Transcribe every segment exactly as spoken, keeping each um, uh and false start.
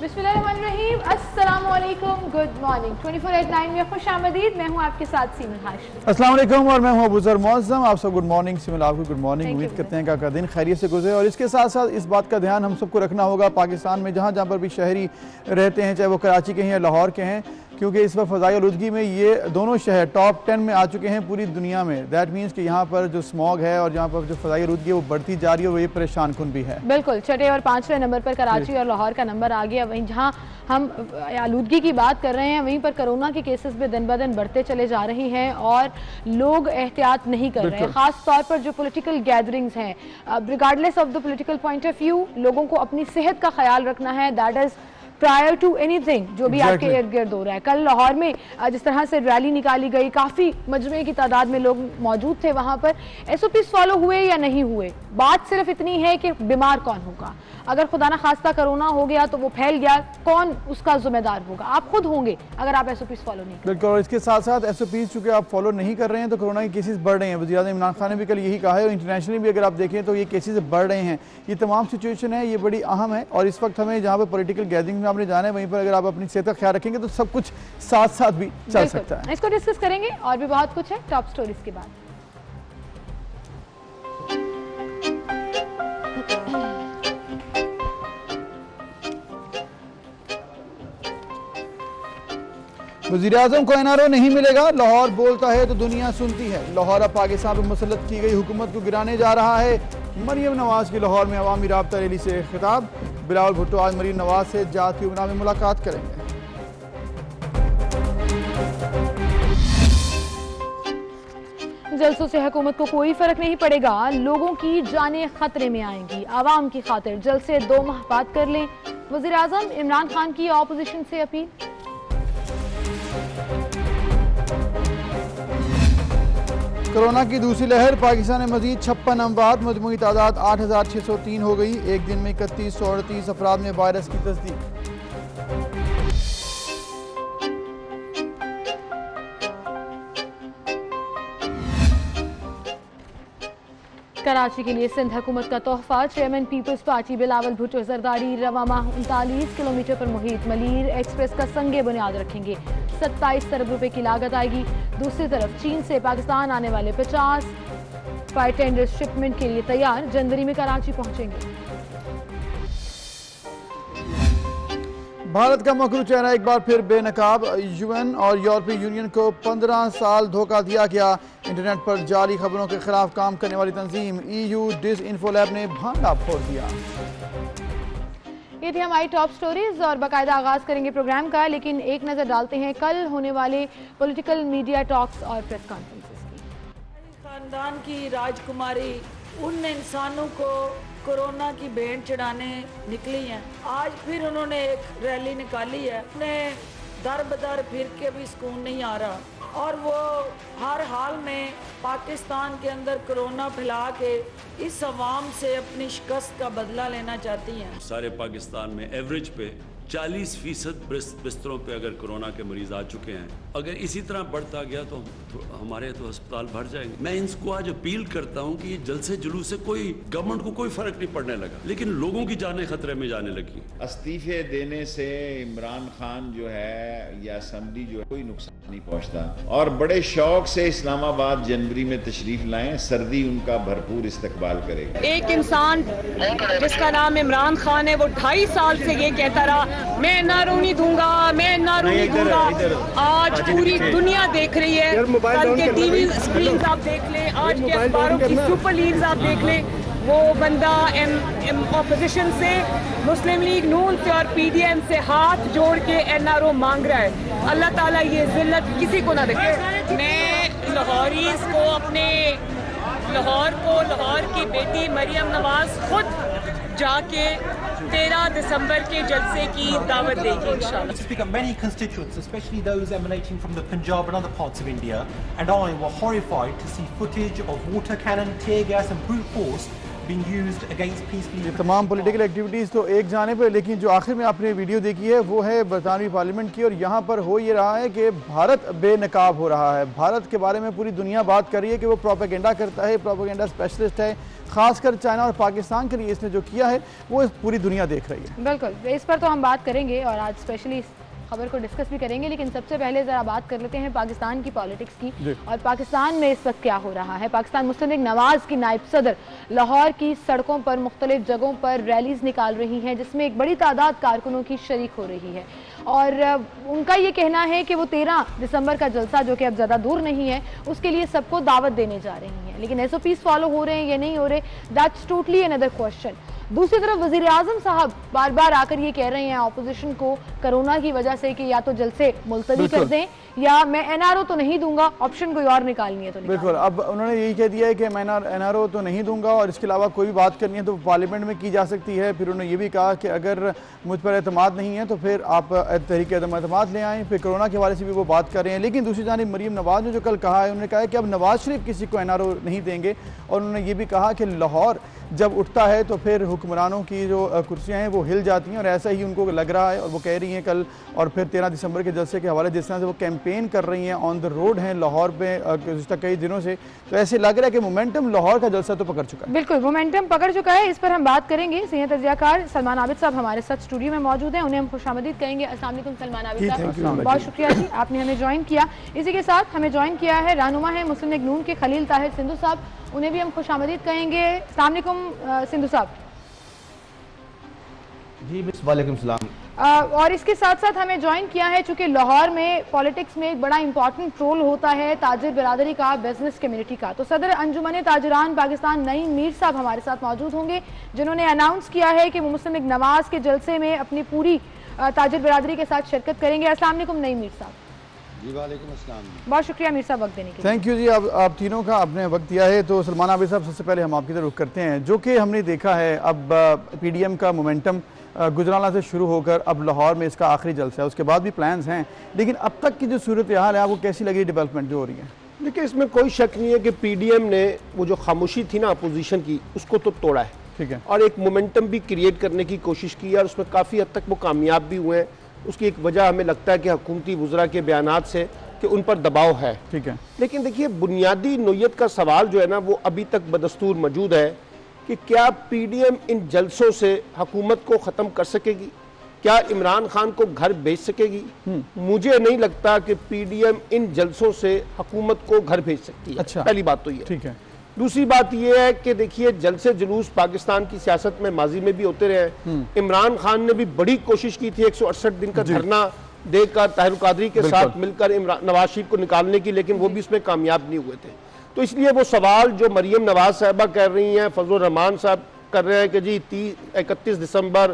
बिस्मिल्लाहिर्रहमानिर्रहीम, अस्सलाम वालेकुम, गुड मॉर्निंग। चौबीस आठ नौ में खुश आमदीद। मैं हूँ आपके साथ सीमन हाशिमी। अस्सलाम वालेकुम और मैं हूँ अबूजर मुअज़्ज़म। आप सब गुड मॉर्निंग। सीमन आपको गुड मॉर्निंग। उम्मीद करते हैं कि आपका दिन खैरियत से गुजरे और इसके साथ साथ इस बात का ध्यान हम सबको रखना होगा पाकिस्तान में जहाँ जहाँ पर भी शहरी रहते हैं, चाहे वो कराची के हैं या लाहौर के हैं, क्योंकि इस वक्त फ़ज़ाई आलूदगी में ये दोनों शहर टॉप टेन में आ चुके हैं पूरी दुनिया में। दैट मीन्स कि यहाँ पर जो स्मॉग है और यहाँ पर जो फ़ज़ाई आलूदगी है वो बढ़ती जा रही है और ये परेशान कुन भी है। बिल्कुल, छठे और पाँचवें नंबर पर कराची और लाहौर का नंबर आ गया। वहीं जहाँ हम आलूदगी की बात कर रहे हैं वहीं पर कोरोना के केसेस भी दिन ब दिन बढ़ते चले जा रहे हैं और लोग एहतियात नहीं कर रहे हैं। ख़ास तौर पर जो पॉलिटिकल गैदरिंग्स हैं, regardless of the political point of view, लोगों को अपनी सेहत का ख्याल रखना है। That is prior to anything जो भी exactly. आपके इर्द गिर्द हो रहा है। कल लाहौर में जिस तरह से रैली निकाली गई, काफ़ी मजमे की तादाद में लोग मौजूद थे वहाँ पर। एसओपीज़ फॉलो हुए या नहीं हुए, बात सिर्फ इतनी है कि बीमार कौन होगा। अगर खुदा ना खास्ता कोरोना हो गया तो वो फैल गया, कौन उसका जिम्मेदार होगा? आप खुद होंगे अगर आप एसओपीज़ फॉलो नहीं करें। बिल्कुल, और इसके साथ साथ एसओपीज़ चूँकि आप फॉलो नहीं कर रहे हैं तो कोरोना के केसेस बढ़ रहे हैं। वज़ीर आज़म इमरान खान ने भी कल यही कहा है और इंटरनेशनली भी अगर आप देखें तो ये केसेस बढ़ रहे हैं। ये तमाम सिचुएशन है, ये बड़ी अहम है और इस वक्त हमें जहाँ पर पॉलिटिकल गैदरिंग में आपने जाना है वहीं पर अगर आप अपनी सेहत का ख्याल रखेंगे तो सब कुछ साथ साथ भी चल सकता है। इसको डिस्कस करेंगे और भी बहुत कुछ है टॉप स्टोरीज के बाद। वज़ीर-ए-आज़म को एनआरओ नहीं मिलेगा, लाहौर बोलता है तो दुनिया सुनती है। लाहौर अब पाकिस्तान पर मुसल्लत की गई हुकूमत को गिराने जा रहा है। मरियम नवाज की लाहौर में अवामी राब्ता रैली से खिताब। बिलावल भुट्टो आज मरियम नवाज से जात की उमरा में मुलाकात करेंगे। जलसों से हुकूमत को कोई फर्क नहीं पड़ेगा, लोगों की जानें खतरे में आएंगी। आवाम की खातिर जलसे दो माह बाद कर लें, वज़ीर आज़म इमरान खान की ऑपोजिशन से अपील। कोरोना की दूसरी लहर, पाकिस्तान में मजीद छप्पन अमवात, मजमूई तादाद आठ हजार छः सौ तीन हो गई। एक दिन में इकतीस सौ अड़तीस अफराद में वायरस की तस्दीक। कराची के लिए सिंध हुकूमत का तोहफा, chairman people's party Bilawal Bhutto Zardari रवा माह उनतालीस किलोमीटर पर मुहित मलीर एक्सप्रेस का संगे बुनियाद रखेंगे। सत्ताईस अरब रुपए की लागत आएगी। दूसरी तरफ चीन से पाकिस्तान आने वाले पचास फायर टेंडर्स शिपमेंट के लिए तैयार, जनवरी में कराची पहुंचेंगे। भारत का मकरू चेहरा एक बार फिर बेनकाब, यूएन और यूरोपीय यूनियन को पंद्रह साल धोखा दिया गया। इंटरनेट पर जाली खबरों के खिलाफ काम करने वाली तंजीम ईयू डिस इन्फो लैब ने भांडा फोड़ दिया। ये थी हमारी टॉप स्टोरीज और बाकायदा आगाज करेंगे प्रोग्राम का, लेकिन एक नजर डालते हैं कल होने वाले पॉलिटिकल मीडिया टॉक्स और प्रेस कॉन्फ्रेंसेस की। खानदान की राजकुमारी उन इंसानों को कोरोना की भेंट चढ़ाने निकली हैं। आज फिर उन्होंने एक रैली निकाली है। उन्हें दर बदर फिर के भी सुकून नहीं आ रहा और वो हर हाल में पाकिस्तान के अंदर कोरोना फैला के इस अवाम से अपनी शिकस्त का बदला लेना चाहती हैं। सारे पाकिस्तान में एवरेज पे चालीस फीसद बिस्तरों पे अगर कोरोना के मरीज आ चुके हैं। अगर इसी तरह बढ़ता गया तो, तो हमारे तो अस्पताल भर जाएंगे। मैं इनको आज अपील करता हूं कि ये जलसे जुलूस से कोई गवर्नमेंट को कोई फर्क नहीं पड़ने लगा, लेकिन लोगों की जानें खतरे में जाने लगी। इस्तीफे देने से इमरान खान जो है या असम्बली जो है कोई नुकसान नहीं पहुंचता और बड़े शौक से इस्लामाबाद जनवरी में तशरीफ लाएं, सर्दी उनका भरपूर इस्तकबाल करेगा। एक इंसान जिसका नाम इमरान खान है वो ढाई साल से ये कहता रहा मैं एनआरओ नहीं दूंगा, मैं एनआरओ नहीं दूंगा। आज पूरी दुनिया देख रही है, कल के टीवी स्क्रीन आप देख लें, आज के अखबारों की सुपर लीड्स आप देख लें, वो बंदा एम, एम ऑपोजिशन से, मुस्लिम लीग नून से और पीडीएम से हाथ जोड़ के एनआरओ मांग रहा है। अल्लाह ताला ये जिल्लत किसी को ना देखे। मैं लाहौरीज को, अपने लाहौर को, लाहौर की बेटी मरियम नवाज खुद जाके तेरह दिसंबर के जलसे की दावत देगी इंशाल्लाह। To speak of many constituents, especially those emanating from the Punjab and other parts of India, and I were horrified to see footage of water cannon, tear gas and brute force being used against peaceful. ये तमाम political activities तो एक जाने पर, लेकिन जो आखिर में आपने वीडियो देखी है वो है बरतानवी पार्लियामेंट की, और यहाँ पर हो ये रहा है कि भारत बेनकाब हो रहा है। भारत के बारे में पूरी दुनिया बात कर रही है कि वो प्रोपेगेंडा करता है, प्रोपेगेंडा स्पेशलिस्ट है। खासकर चाइना और पाकिस्तान के लिए इसने जो किया है वो पूरी दुनिया देख रही है। बिल्कुल, इस पर तो हम बात करेंगे और आज स्पेशली खबर को डिस्कस भी करेंगे, लेकिन सबसे पहले ज़रा बात कर लेते हैं पाकिस्तान की पॉलिटिक्स की। और पाकिस्तान में इस वक्त क्या हो रहा है। पाकिस्तान मुस्लिम लीग नवाज़ की नायब सदर लाहौर की सड़कों पर मुख्तलिफ जगहों पर रैलीज निकाल रही हैं, जिसमें एक बड़ी तादाद कारकुनों की शरीक हो रही है। और उनका ये कहना है कि वो तेरह दिसंबर का जलसा, जो कि अब ज़्यादा दूर नहीं है, उसके लिए सबको दावत देने जा रही हैं। लेकिन एस ओ पीज़ फॉलो हो रहे हैं या नहीं हो रहे, दैट्स टोटली अनदर क्वेश्चन। दूसरी तरफ वज़ीर आज़म साहब बार बार आकर ये कह रहे हैं अपोजिशन को कोरोना की वजह से कि या तो जलसे मुलतवी कर दें या मैं एन आर ओ तो नहीं दूंगा, ऑप्शन कोई और निकालनी है तो बिल्कुल। अब उन्होंने यही कह दिया है कि मैं एन आर ओ तो नहीं दूंगा और इसके अलावा कोई भी बात करनी है तो पार्लियामेंट में की जा सकती है। फिर उन्होंने ये भी कहा कि अगर मुझ पर एतमाद नहीं है तो फिर आप तहरीक एतमाद ले आएँ। फिर कोरोना के हवाले से भी वो बात कर रहे हैं। लेकिन दूसरी जानिब मरीम नवाज़ ने जो कल कहा है, उन्होंने कहा है कि अब नवाज शरीफ किसी को एन आर ओ नहीं देंगे। और उन्होंने ये भी कहा कि लाहौर जब उठता है तो फिर हुक्मरानों की जो कुर्सियां हैं वो हिल जाती हैं, और ऐसा ही उनको लग रहा है। और वो कह रही हैं कल, और फिर तेरह दिसंबर के जलसे के हवाले जिस तरह से वो कैंपेन कर रही हैं, ऑन द रोड हैं लाहौर पे गुज़िश्ता कई दिनों से, तो ऐसे लग रहा है कि मोमेंटम लाहौर का जलसा तो पकड़ चुका है। बिल्कुल, मोमेंटम पकड़ चुका है। इस पर हम बात करेंगे। सीनियर तजियाकार सलमान आबिद साहब हमारे साथ स्टूडियो में मौजूद हैं, उन्हें हम खुशामदीद कहेंगे। अस्सलाम वालेकुम सलमान आबिद साहब, बहुत शुक्रिया जी आपने हमें ज्वाइन किया। इसी के साथ हमें ज्वाइन किया है रहनुमा है मुस्लिम लीग नून के खलील ताहिर सिंधु साहब, उन्हें भी हम खुशामदीद कहेंगे। अस्सलाम वालेकुम सिंधु साहब। जी वालेकुम सलाम। और इसके साथ साथ हमें ज्वाइन किया है, चूंकि लाहौर में पॉलिटिक्स में एक बड़ा इंपॉर्टेंट रोल होता है ताजिर बिरादरी का, बिजनेस कम्युनिटी का, तो सदर अंजुमन ताजिरान पाकिस्तान नईम मीर साहब हमारे साथ मौजूद होंगे, जिन्होंने अनाउंस किया है कि वो मुस्लिम लीग नवाज़ के जलसे में अपनी पूरी ताजिर बिरादरी के साथ शिरकत करेंगे। अस्सलाम वालेकुम नईम मीर साहब। जी वालेकुम अस्सलाम। बहुत शुक्रिया मीर साहब वक्त देने के लिए। थैंक यू जी, आप, आप तीनों का आपने वक्त दिया है। तो सलमान आबिद साहब, सबसे पहले हम आपकी तरफ रुख करते हैं। जो कि हमने देखा है अब पी डी एम का मोमेंटम गुजराला से शुरू होकर अब लाहौर में इसका आखिरी जलसा है, उसके बाद भी प्लान्स हैं, लेकिन अब तक की जो सूरत हाल है आपको कैसी लगी डेवलपमेंट जो हो रही है? देखिए, इसमें कोई शक नहीं है कि पी डी एम ने वो जो खामोशी थी ना अपोजिशन की, उसको तो तोड़ा है, ठीक है, और एक मोमेंटम भी क्रिएट करने की कोशिश की है, और उसमें काफ़ी हद तक वो कामयाब भी हुए हैं। उसकी एक वजह हमें लगता है कि हुकूमती वज़रा के बयानात से कि उन पर दबाव है, ठीक है। लेकिन देखिए, बुनियादी नोयत का सवाल जो है ना वो अभी तक बदस्तूर मौजूद है कि क्या पी डी एम इन जलसों से हुकूमत को ख़त्म कर सकेगी? क्या इमरान खान को घर भेज सकेगी? मुझे नहीं लगता कि पी डी एम इन जलसों से हुकूमत को घर भेज सकती है। अच्छा। पहली बात तो ये, ठीक है। दूसरी बात यह है कि देखिए, जलसे जुलूस पाकिस्तान की सियासत में माजी में भी होते रहे। इमरान खान ने भी बड़ी कोशिश की थी एक सौ अड़सठ दिन का धरना देकर ताहिर कादरी के साथ मिलकर नवाज शरीफ को निकालने की, लेकिन वो भी इसमें कामयाब नहीं हुए थे। तो इसलिए वो सवाल जो मरियम नवाज साहबा कर रही हैं, फजल रहमान साहब कर रहे हैं कि जी इकतीस दिसंबर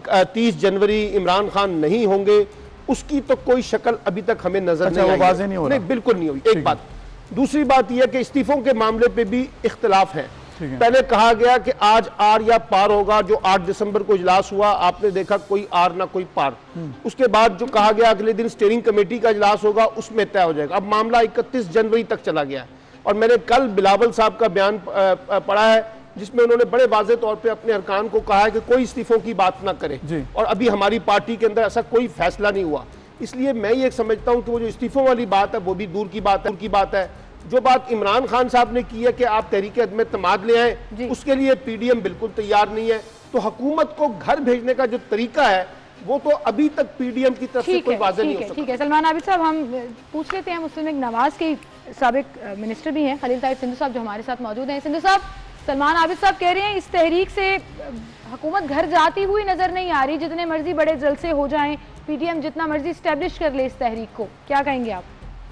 तीस जनवरी इमरान खान नहीं होंगे, उसकी तो कोई शक्ल अभी तक हमें नजर अच्छा, नहीं आई। नहीं, नहीं, नहीं, बिल्कुल नहीं हुई। एक बात। दूसरी बात यह कि इस्तीफों के मामले पे भी इख्तलाफ है। पहले कहा गया कि आज आर या पार होगा, जो आठ दिसंबर को इजलास हुआ आपने देखा कोई आर ना कोई पार। उसके बाद जो कहा गया अगले दिन स्टीयरिंग कमेटी का इजलास होगा, उसमें तय हो जाएगा। अब मामला इकतीस जनवरी तक चला गया है, और मैंने कल बिलावल साहब का बयान पढ़ा है जिसमें उन्होंने बड़े वाज़े तौर पे अपने अरकान को कहा है कि कोई इस्तीफों की बात ना करे, और अभी हमारी पार्टी के अंदर ऐसा कोई फैसला नहीं हुआ। इसलिए मैं ये समझता हूं कि वो जो इस्तीफों वाली बात है वो भी दूर की बात है, दूर की बात है। जो बात इमरान खान साहब ने की है कि आप तहरीक अदम एतमाद ले आए, उसके लिए पी डी एम बिल्कुल तैयार नहीं है। तो हुकूमत को घर भेजने का जो तरीका है वो तो अभी तक पी डी एम की तरफ से कोई वाज़ेह नहीं हो सकता। ठीक है सलमान आबिद साहब, हम पूछ लेते हैं मुस्लिम लीग नवाज़ के साबिक मिनिस्टर भी हैं खलील ताहिर सिंधु साहब जो हमारे साथ मौजूद हैं। सिंधु साहब, सलमान आबिद साहब कह रहे हैं इस तहरीक से हुकूमत घर जाती हुई नजर नहीं आ रही, जितने मर्जी बड़े जलसे हो जाएं, पी डी एम जितना मर्जी स्टैब्लिश कर ले इस तहरीक को, क्या कहेंगे आप?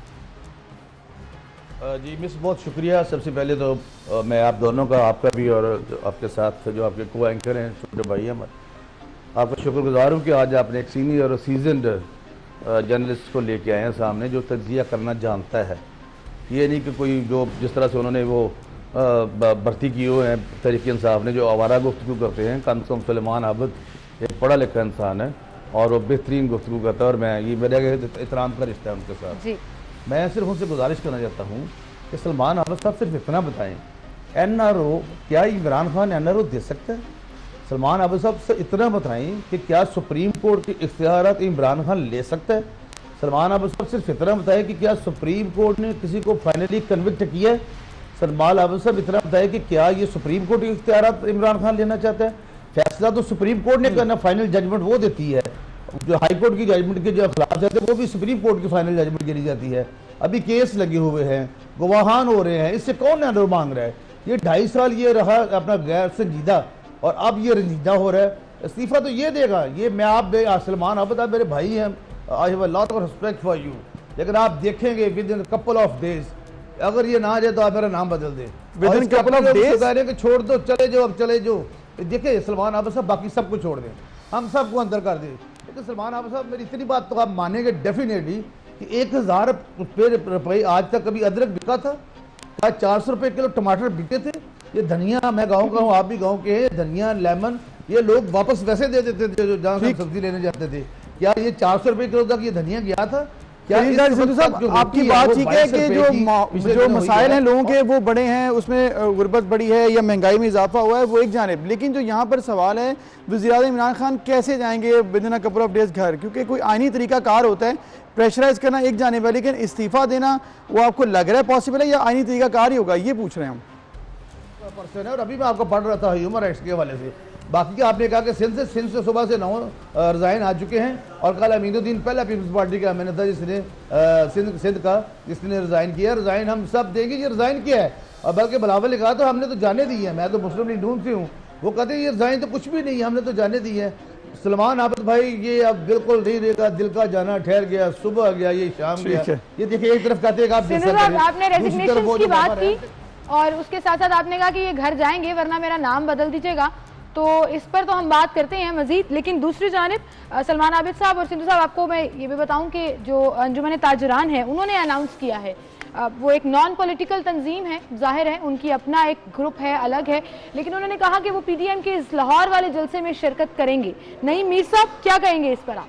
जी मिस, बहुत शुक्रिया। सबसे पहले तो आ, मैं आप दोनों का, आपका भी और आपके साथ जो आपके को एंकर हैं छोटे भाई हमारे, आपका शुक्रगुजार हूँ कि आज आपने एक सीनियर और सीजनड जर्नलिस्ट को लेके आए हैं सामने जो तज्जिया करना जानता है। ये नहीं कि कोई जो जिस तरह से उन्होंने वो भर्ती किए हुए हैं तहरीक इंसाफ ने, जो आवारा गुफ्तगू करते हैं। कम से कम सलमान आबिद एक पढ़ा लिखा इंसान है और वो बेहतरीन गुफ्तगू करता है, और मैं ये मेरा एहतराम का रिश्ता है उनके साथ। मैं सिर्फ उनसे गुजारिश करना चाहता हूँ कि सलमान आबिद साहब सिर्फ इतना बताएं एन आर ओ, क्या Imran Khan N R O दे सकता है? सलमान आबिद साहब से इतना बताएं कि क्या सुप्रीम कोर्ट के इख्तियारात इमरान खान ले सकता है? सलमान आबिद साहब सिर्फ इतना बताएं कि क्या सुप्रीम कोर्ट ने किसी को फाइनली कन्विक्ट किया है? सलमान आबिद साहब इतना बताएं कि क्या ये सुप्रीम कोर्ट के इख्तियारात इमरान खान लेना चाहता है? फैसला तो सुप्रीम कोर्ट ने करना, फाइनल जजमेंट वो देती है। जो हाई कोर्ट की जजमेंट के जो खिलाफ जाते हैं वो भी सुप्रीम कोर्ट की फाइनल जजमेंट गिनी जाती है। अभी केस लगे हुए हैं, गवाहान हो रहे हैं, इससे कौन एन मांग रहा है? ये ढाई साल ये रहा अपना गैर संजीदा और अब ये रंजीदा हो रहा है। इस्तीफा तो ये देगा, ये मैं आप सलमान आबिद आप मेरे भाई हैं, I have a lot of respect for you, लेकिन आप देखेंगे within couple of days अगर ये ना जाए तो आप मेरा नाम बदल दे। Within couple of days छोड़ दो, चले जाओ, अब चले जाओ। देखिए सलमान आबिद साहब बाकी सबको छोड़ दें, हम सबको अंदर कर दें, लेकिन सलमान आबिद साहब मेरी इतनी बात तो आप मानेंगे डेफिनेटली कि एक हज़ार रुपये आज तक कभी अदरक बिका था? क्या चार सौ रुपये किलो टमाटर बिके थे? ये धनिया, मैं गाँव का हूँ, आप भी गाँव के हैं, धनिया लेमन ये लोग वापस वैसे दे देते थे जो जहाँ से सब्जी लेने जाते थे। क्या ये चार सौ रुपये किलो तक ये धनिया गया था? क्या आपकी बात ठीक है कि जो जो मसाइल हैं लोगों के वो बड़े हैं, उसमें गुर्बत बड़ी है या महंगाई में इजाफा हुआ है, वो एक जानिब, लेकिन जो यहाँ पर सवाल है वज़ीर-ए-आज़म इमरान खान कैसे जाएंगे within a couple of days घर? क्योंकि कोई आईनी तरीका कार होता है, प्रेशराइज करना एक जानिब है, लेकिन इस्तीफा देना वो आपको लग रहा है पॉसिबल है या आईनी तरीका कार ही होगा, ये पूछ रहे हैं हम। परसेंट है और अभी मैं आपको पढ़ रहा था ह्यूमन राइट्स के हवाले से। बाकी आपने कहा कि सिंध से सिंध से सुबह से नौ रिज़ाइन आ चुके हैं और कल अमीनुद्दीन पहला पीपल्स पार्टी का मैंने था जिसने सिंध सिंध का जिसने रिज़ाइन किया। रिज़ाइन हम सब देंगे, ये रिज़ाइन किया है और बल्कि बिलावल ने कहा तो हमने तो जाने दी है, मैं तो मुस्लिम लीग नून से हूँ, वो कहते हैं ये रिज़ाइन तो कुछ भी नहीं, हमने तो जाने दी है। सलमान आबिद भाई ये अब बिल्कुल नहीं रहेगा, दिल का जाना ठहर गया, सुबह गया, ये शाम गया। ये देखिए एक तरफ कहते हैं आपने रेजिग्नेशन की बात की और उसके साथ साथ आपने कहा कि ये घर जाएंगे वरना मेरा नाम बदल दीजिएगा, तो इस पर तो हम बात करते हैं मजीद। लेकिन दूसरी जानिब सलमान आबिद साहब और सिंधु साहब, आपको मैं ये भी बताऊं कि जो अंजुमन ताजरान है उन्होंने अनाउंस किया है, वो एक नॉन पॉलिटिकल तंजीम है, जाहिर है उनकी अपना एक ग्रुप है, अलग है, लेकिन उन्होंने कहा कि वो पीडीएम के इस लाहौर वाले जलसे में शिरकत करेंगे। नईम मीर साहब क्या कहेंगे इस पर आप?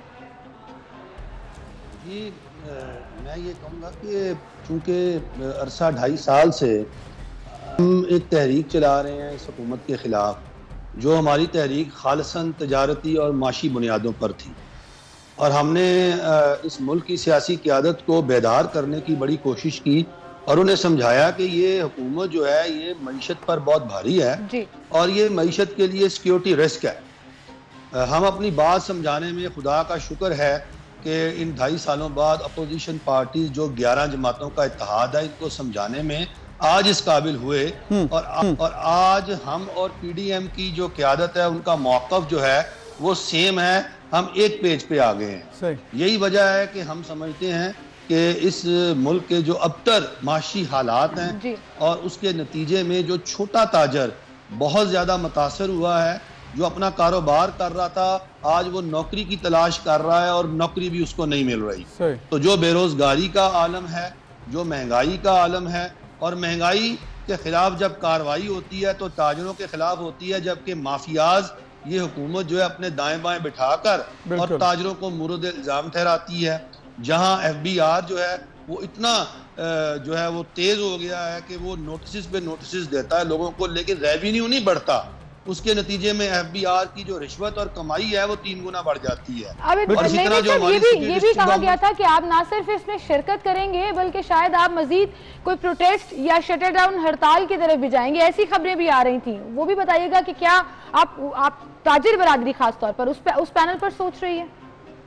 जी मैं ये कहूँगा कि चूँकि अरसा ढाई साल से हम एक तहरीक चला रहे हैं इस हुकूमत के ख़िलाफ़, जो हमारी तहरीक खालसन तजारती और माशी बुनियादों पर थी, और हमने इस मुल्क की सियासी क़यादत को बेदार करने की बड़ी कोशिश की और उन्हें समझाया कि ये हुकूमत जो है ये मईशत पर बहुत भारी है जी। और ये मईशत के लिए सिक्योरिटी रिस्क है। हम अपनी बात समझाने में खुदा का शुक्र है कि इन ढाई सालों बाद अपोजिशन पार्टी जो ग्यारह जमातों का इत्तेहाद है, इनको समझाने में आज इस काबिल हुए और और आज हम और पीडीएम की जो क़यादत है उनका मौक़िफ़ जो है वो सेम है, हम एक पेज पे आ गए हैं। यही वजह है कि हम समझते हैं कि इस मुल्क के जो अबतर माशी हालात हैं और उसके नतीजे में जो छोटा ताजर बहुत ज़्यादा मुतासर हुआ है, जो अपना कारोबार कर रहा था आज वो नौकरी की तलाश कर रहा है और नौकरी भी उसको नहीं मिल रही। तो जो बेरोजगारी का आलम है, जो महंगाई का आलम है, और महंगाई के खिलाफ जब कार्रवाई होती है तो ताजरों के खिलाफ होती है, जबकि माफियाज ये हुकूमत जो है अपने दाएं बाएं बिठाकर और ताजरों को मुर्द इल्जाम ठहराती है। जहां एफ बी आर जो है वो इतना जो है वो तेज हो गया है कि वो नोटिस पे नोटिस देता है लोगों को, लेकिन रेवेन्यू नहीं बढ़ता। उसके नतीजे में एफ बी आर की जो रिश्वत और कमाई है वो तीन गुना बढ़ जाती है। और इसी तरह जो ये भी ये भी कहा गया था कि आप ना सिर्फ इसमें शिरकत करेंगे बल्कि शायद आप मजीद कोई प्रोटेस्ट या शटर डाउन हड़ताल की तरफ भी जाएंगे, ऐसी खबरें भी आ रही थी। वो भी बताइएगा कि क्या आप आप ताजिर बरादरी खास तौर पर उस पे, उस पैनल पर सोच रही है?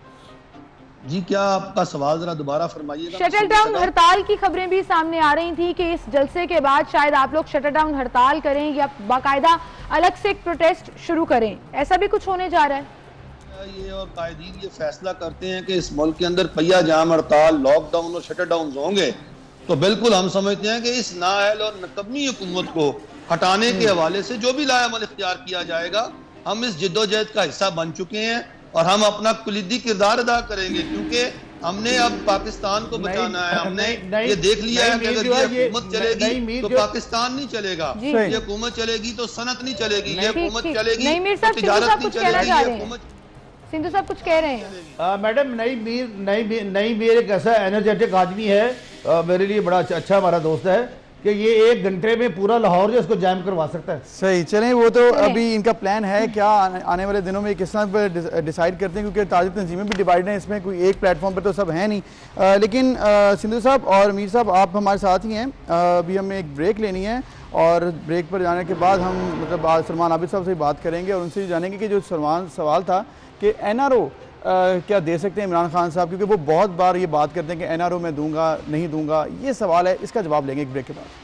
जी क्या आपका सवाल जरा दोबारा फरमाइएगा। शटल डाउन हड़ताल की खबरें भी सामने आ रही थी कि इस जलसे के बाद शायद आप लोग शटल डाउन हड़ताल करें या बाकायदा अलग से एक प्रोटेस्ट शुरू करें, ऐसा भी कुछ होने जा रहा है? ये और कायदीन ये फैसला करते हैं कि इस मुल्क के अंदर पहिया जाम हड़ताल, लॉकडाउन और शटर डाउन होंगे, तो बिल्कुल हम समझते हैं कि इस नाअहल और नकमी हुकूमत को हटाने के हवाले से जो भी लाएअमल इख्तियार किया जाएगा, हम इस जिद्दोजहद का हिस्सा बन चुके हैं और हम अपना कुलीदी किरदार अदा करेंगे, क्योंकि हमने अब पाकिस्तान को बचाना है। हमने ये देख लिया है कि अगर ये हुकूमत चलेगी तो पाकिस्तान नहीं चलेगा, ये हुकूमत चलेगी तो सनत नहीं चलेगी, ये हुकूमत चलेगी तो तिजारत नहीं चलेगी, ये हुकूमत। सिंधु साहब कुछ कह रहे हैं। मैडम नई मीर नई नई मीर एक ऐसा एनर्जेटिक आदमी है, आ, मेरे लिए बड़ा अच्छा हमारा दोस्त है, कि ये एक घंटे में पूरा लाहौर जो इसको जैम करवा सकता है। सही, चलें वो तो अभी इनका प्लान है, क्या आने वाले दिनों में किस तरह पर डिसाइड करते हैं, क्योंकि ताज़ी तंजीमें भी डिवाइड हैं, इसमें कोई एक प्लेटफॉर्म पर तो सब है नहीं। आ, लेकिन आ, सिंधु साहब और मीर साहब आप हमारे साथ ही हैं, अभी हमें एक ब्रेक लेनी है और ब्रेक पर जाने के बाद हम मतलब आज सलमान आबिद साहब से बात करेंगे और उनसे जानेंगे कि जो सलमान सवाल था कि एन आर ओ क्या दे सकते हैं इमरान खान साहब, क्योंकि वो बहुत बार ये बात करते हैं कि एन आर ओ मैं दूंगा नहीं दूंगा, ये सवाल है, इसका जवाब लेंगे एक ब्रेक के बाद।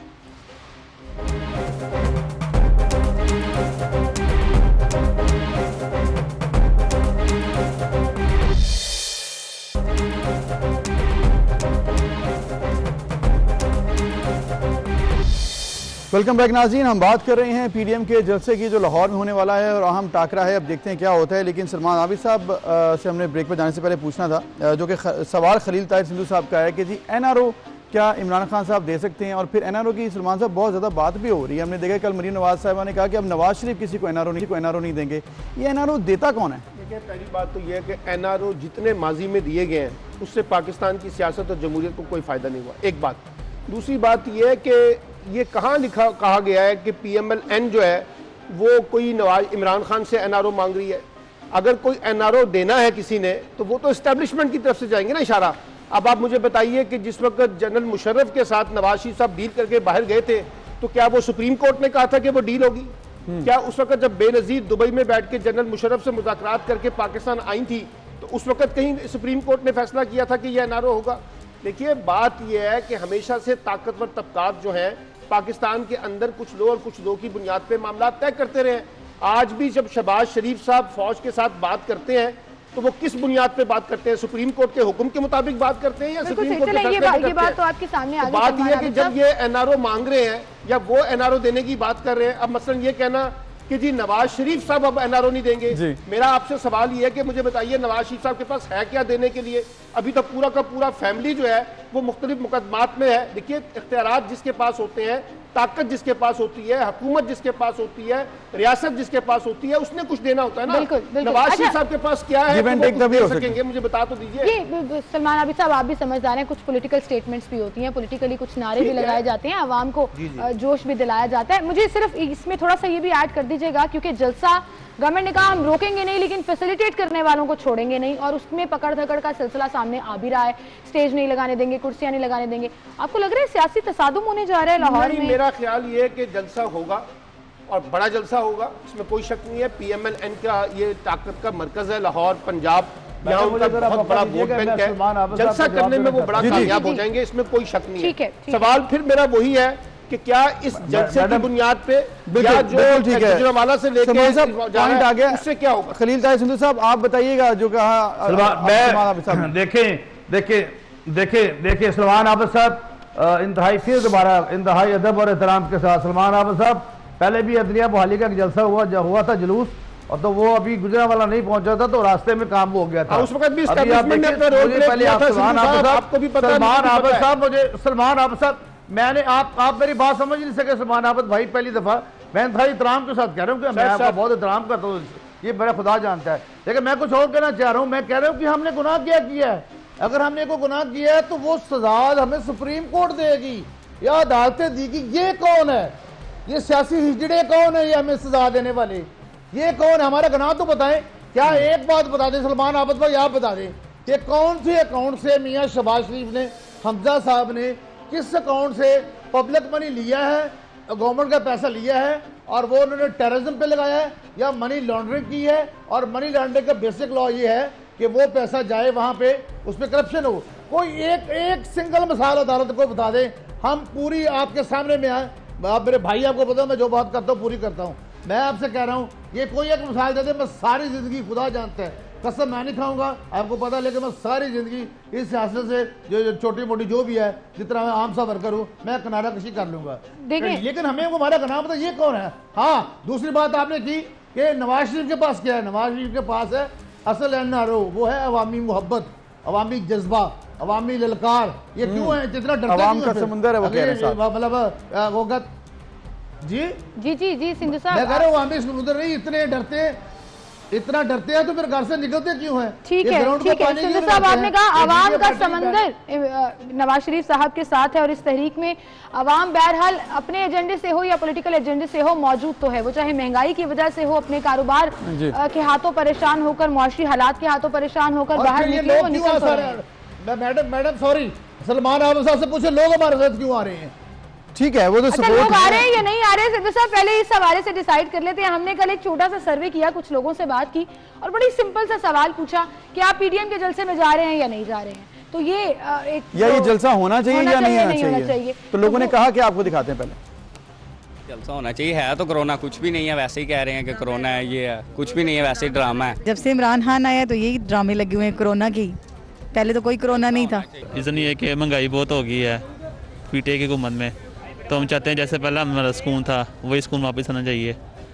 वेलकम बैक नाज़रीन, हम बात कर रहे हैं पीडीएम के जलसे की जो लाहौर में होने वाला है और अहम टाकरा है, अब देखते हैं क्या होता है। लेकिन सलमान आबिद साहब से हमने ब्रेक पर जाने से पहले पूछना था, जो कि सवाल खलील ताहिर सिंधु साहब का है कि जी एनआरओ क्या इमरान खान साहब दे सकते हैं, और फिर एनआरओ की सलमान साहब बहुत ज़्यादा बात भी हो रही है। हमने देखा कल मरीम नवाज साहबा ने कहा कि अब नवाज शरीफ किसी को एनआरओ नहीं को एनआरओ नहीं देंगे, ये एनआरओ देता कौन है? देखिए, पहली बात तो यह है कि एनआरओ जितने माजी में दिए गए हैं उससे पाकिस्तान की सियासत और जमहूरियत को कोई फ़ायदा नहीं हुआ, एक बात। दूसरी बात यह है कि ये कहाँ लिखा कहा गया है कि पीएमएल-एन जो है वो कोई नवाज इमरान खान से एनआरओ मांग रही है। अगर कोई एनआरओ देना है किसी ने तो वो तो एस्टेब्लिशमेंट की तरफ से जाएंगे ना इशारा। अब आप मुझे बताइए कि जिस वक्त जनरल मुशर्रफ के साथ नवाज शरीफ साहब डील करके बाहर गए थे तो क्या वो सुप्रीम कोर्ट ने कहा था कि वो डील होगी? क्या उस वक्त जब बेनज़ीर दुबई में बैठ के जनरल मुशर्रफ से मुज़ाकरात करके पाकिस्तान आई थी तो उस वक्त कहीं सुप्रीम कोर्ट ने फैसला किया था कि यह एनआरओ होगा? देखिए, बात यह है कि हमेशा से ताकतवर तबकात जो हैं पाकिस्तान के अंदर कुछ लो और कुछ दो की बुनियाद पे मामला तय करते रहे। आज भी जब शहबाज शरीफ साहब फौज के साथ बात करते हैं तो वो किस बुनियाद पे बात करते हैं? सुप्रीम कोर्ट के हुक्म के मुताबिक बात करते हैं या सुप्रीम कोर्ट के फैसले पे करते हैं? बात तो आपके सामने आ गई। बात यह है कि जब ये एनआरओ मांग रहे हैं या वो एनआरओ देने की बात कर रहे हैं, अब मसलन ये कहना कि जी नवाज शरीफ साहब अब एनआरओ नहीं देंगे, मेरा आपसे सवाल ये है कि मुझे बताइए नवाज शरीफ साहब के पास है क्या देने के लिए? अभी तक पूरा का पूरा फैमिली जो है वो मुख्तलिफ मुकदमात में है। देखिए, इख्तियारात जिसके पास होते हैं, ताकत जिसके पास होती है, हुकूमत जिसके पास होती है, रियासत जिसके पास होती है, उसने कुछ देना होता है ना। बिल्कुल, बिल्कुल। नवाज शरीफ साहब के पास क्या है तो वो कुछ दे सकेंगे? मुझे बता तो दीजिए। ये सलमान आबिद साहब आप भी समझदार हैं, कुछ पॉलिटिकल स्टेटमेंट्स भी होती हैं, पॉलिटिकली कुछ नारे भी लगाए जाते हैं, आवाम को जोश भी दिलाया जाता है। मुझे सिर्फ इसमें थोड़ा सा ये भी ऐड कर दीजिएगा, क्योंकि जलसा गवर्नमेंट ने कहा हम रोकेंगे नहीं लेकिन फैसिलिटेट करने वालों को छोड़ेंगे नहीं, और उसमें पकड़ धकड़ का सिलसिला सामने आ भी रहा है। स्टेज नहीं लगाने देंगे, कुर्सियां नहीं लगाने देंगे। आपको लग रहा है सियासी तसादुम होने जा रहा है लाहौर में? मेरा ख्याल ये है कि जलसा होगा और बड़ा जलसा होगा, इसमें कोई शक नहीं है। पीएमएल-एन का ये ताकत का मरकज है लाहौर, पंजाब, यहाँ उनका बहुत बड़ा वोट बैंक है। जलसा करने में वो बड़ा कामयाब हो जाएंगे, इसमें कोई शक नहीं है। सवाल फिर मेरा वही है कि क्या इस जलसे की बुनियाद पे या जो गुजरांवाला से लेकर पॉइंट आ गया उससे क्या होगा? खलील ताहिर सिंधु साहब आप बताइएगा जो कहा। देखें देखें देखें देखें सलमान आबिद साहब इंतहाई फिर दोबारा इंतहाई अदब और एहतराम के साथ, सलमान आबिद साहब पहले भी अदलिया बहाली का जलसा हुआ हुआ था जुलूस, और तो वो अभी गुजरांवाला नहीं पहुंचा था तो रास्ते में काम हो गया था। उस वक्त भी एस्टैब्लिशमेंट ने अपना रोल प्ले किया था। सलमान आबिद साहब, आपको भी पता है। सलमान आबिद साहब मुझे सलमान आबिद साहब मैंने आप आप मेरी बात समझ नहीं सके सलमान आबिद भाई, पहली दफा मैं इंतहाई एहतराम के साथ कह रहा हूँ कि मैं आपका बहुत एहतराम करता हूँ, ये मेरा खुदा जानता है। लेकिन मैं कुछ और कहना चाह रहा हूँ, मैं कह रहा हूँ कि हमने गुनाह क्या किया है? अगर हमने कोई गुनाह किया है तो वो सजा हमें सुप्रीम कोर्ट देगी या अदालतें देगी। ये कौन है? ये सियासी हिजड़े कौन है ये हमें सजा देने वाले? ये कौन है? हमारा गुनाह तो बताएं। क्या एक बात बता दें सलमान आबिद भाई, आप बता दें कि कौन से अकाउंट से मियाँ शहबाज शरीफ ने, हमजा साहब ने किस अकाउंट से पब्लिक मनी लिया है, गवर्नमेंट का पैसा लिया है और वो उन्होंने टेररिज्म पे लगाया है या मनी लॉन्ड्रिंग की है? और मनी लॉन्ड्रिंग का बेसिक लॉ ये है कि वो पैसा जाए वहां पे, उसमें करप्शन हो। कोई एक एक सिंगल मिसाल अदालत को बता दें, हम पूरी आपके सामने में आए। आप मेरे भाई, आपको पता मैं जो बात करता हूँ पूरी करता हूँ। मैं आपसे कह रहा हूँ ये कोई एक मिसाल दे दे, मैं सारी जिंदगी खुदा जानता है, कसम मैं नहीं खाऊंगा, आपको पता, लेकिन मैं सारी जिंदगी इस सियासत से जो छोटी मोटी जो भी है, जितना मैं आम सा वर्कर हूँ, मैं किनारा कशी कर लूंगा। लेकिन हमें हमारा गनाह पता ये कौन है? हाँ, दूसरी बात आपने की कि नवाज शरीफ के पास क्या है? नवाज शरीफ के पास है असल एनआरओ, वो है अवामी मोहब्बत, अवामी जज्बा, अवामी ललकार। ये क्यों है जितना अवाम का समुंदर है वो कह रहे हैं, मतलब वो जी जी जी जी सिंधु साहब, मैं कह रहा हूँ अवामी समुंदर नहीं, इतने डरते इतना डरते हैं तो फिर घर से निकलते क्यों हैं? ठीक है, ठीक है सिंधु साहब, आपने कहा आवाम का समंदर नवाज शरीफ साहब के साथ है और इस तहरीक में आवाम बहरहाल अपने एजेंडे से हो या पॉलिटिकल एजेंडे से हो मौजूद तो है, वो चाहे महंगाई की वजह से हो, अपने कारोबार के हाथों परेशान होकर, मुआशी हालात के हाथों परेशाान होकर बाहर निकले, वो निकल तो रहे हैं। Madam madam sorry, Salman Abid साहब से पूछे लोग हमारे साथ क्यों आ रहे हैं? ठीक है, वो तो अच्छा, लोग आ रहे हैं या नहीं आ रहे हैं सिंधु साहब, पहले इस हवाले से डिसाइड कर लेते हैं। हमने कल एक छोटा सा सर्वे किया, कुछ लोगों से बात की और बड़ी सिंपल सा सवाल पूछा कि आप पीडीएम के जलसे में जा रहे हैं या नहीं जा रहे हैं। तो ये एक या ये जलसा होना चाहिए या नहीं होना चाहिए, तो लोगों ने कहा कि आपको दिखाते हैं पहले जलसा होना चाहिए। है तो कोरोना कुछ भी नहीं है, वैसे ही कह रहे हैं कि कोरोना है, ये है, कुछ भी नहीं है, वैसे ही ड्रामा है। जब से इमरान खान आया तो यही ड्रामे लगे हुए हैं कोरोना की, पहले तो कोई कोरोना नहीं था। रीज़न ये कि महंगाई बहुत हो गई है पीटीए की हुकूमत में, तो हम चाहते हैं जैसे पहले हमारा सुकून था वही सुकून वापस आना चाहिए,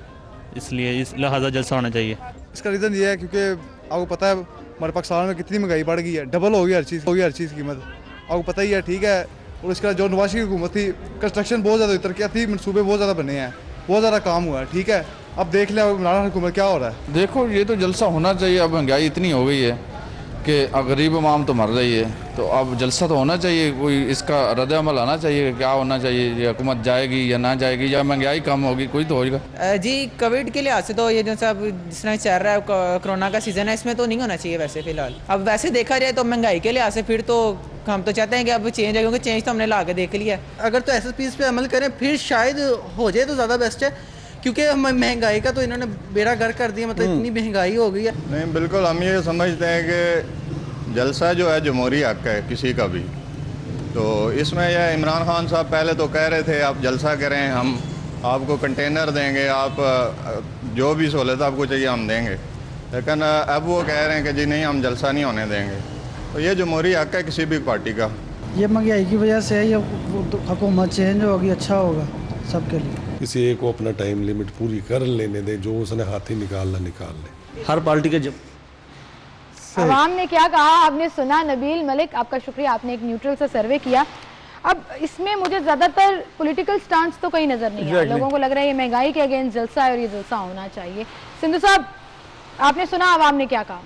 इसलिए इस लिहाजा जलसा होना चाहिए। इसका रीज़न ये है क्योंकि आपको पता है हमारे पाकिस्तान में कितनी महंगाई बढ़ गई है, डबल हो गई हर चीज़ हो गई हर चीज़ की कीमत, आपको पता ही है। ठीक है, और इसके बाद जो नवाज शरीफ की हुकूमत थी, कंस्ट्रक्शन बहुत ज़्यादा तरक्या थी, मनसूबे बहुत ज़्यादा बने हैं, बहुत ज़्यादा काम हुआ है। ठीक है, अब देख लें इमरान खान हुकूमत क्या हो रहा है। देखो ये तो जलसा होना चाहिए, अब महंगाई इतनी हो गई है कि गरीब अवाम तो मर रही है, तो अब जलसा तो होना चाहिए, कोई इसका रद्द-ए-अमल आना चाहिए, क्या होना चाहिए, ये हुकूमत जाएगी या ना जाएगी या महंगाई कम होगी, कोई तो होगा। जी कोविड के लिहाज से तो ये जो सब जिस तरह चल रहा है कोरोना का सीज़न है, इसमें तो नहीं होना चाहिए वैसे फ़िलहाल। अब वैसे देखा जाए तो महंगाई के लिहाज से फिर तो हम तो चाहते हैं कि अब चेंज है, क्योंकि चेंज तो हमने ला के देख लिया। अगर तो एस एस पीज़ पे अमल करें फिर शायद हो जाए तो ज़्यादा बेस्ट है, क्योंकि महंगाई का तो इन्होंने बेड़ा गर्क कर दिया, मतलब इतनी महंगाई हो गई है। नहीं, बिल्कुल हम ये समझते हैं कि जलसा जो है जमहूरी हक है किसी का भी, तो इसमें यह इमरान खान साहब पहले तो कह रहे थे आप जलसा करें, हम आपको कंटेनर देंगे, आप जो भी सहूलत आपको चाहिए हम देंगे, लेकिन अब वो कह रहे हैं कि जी नहीं हम जलसा नहीं होने देंगे। तो ये जमहूरी हक है किसी भी पार्टी का। ये महंगाई की वजह से ये हुकूमत चेंज होगी, अच्छा होगा सबके लिए। किसी एक को अपना टाइम लिमिट पूरी कर लेने दें, जो उसने हाथी निकालना निकाल ले। हर पार्टी के जब आवाम ने क्या कहा आपने सुना। नबील मलिक, आपका शुक्रिया, आपने एक न्यूट्रल सा सर्वे किया। अब इसमें मुझे ज्यादातर पॉलिटिकल स्टांस तो कहीं नजर नहीं exactly. आया। लोगों को लग रहा है ये महंगाई के अगेंस्ट जलसा है और ये जलसा होना चाहिए। सिंधु साहब, आपने सुना आवाम ने क्या कहा?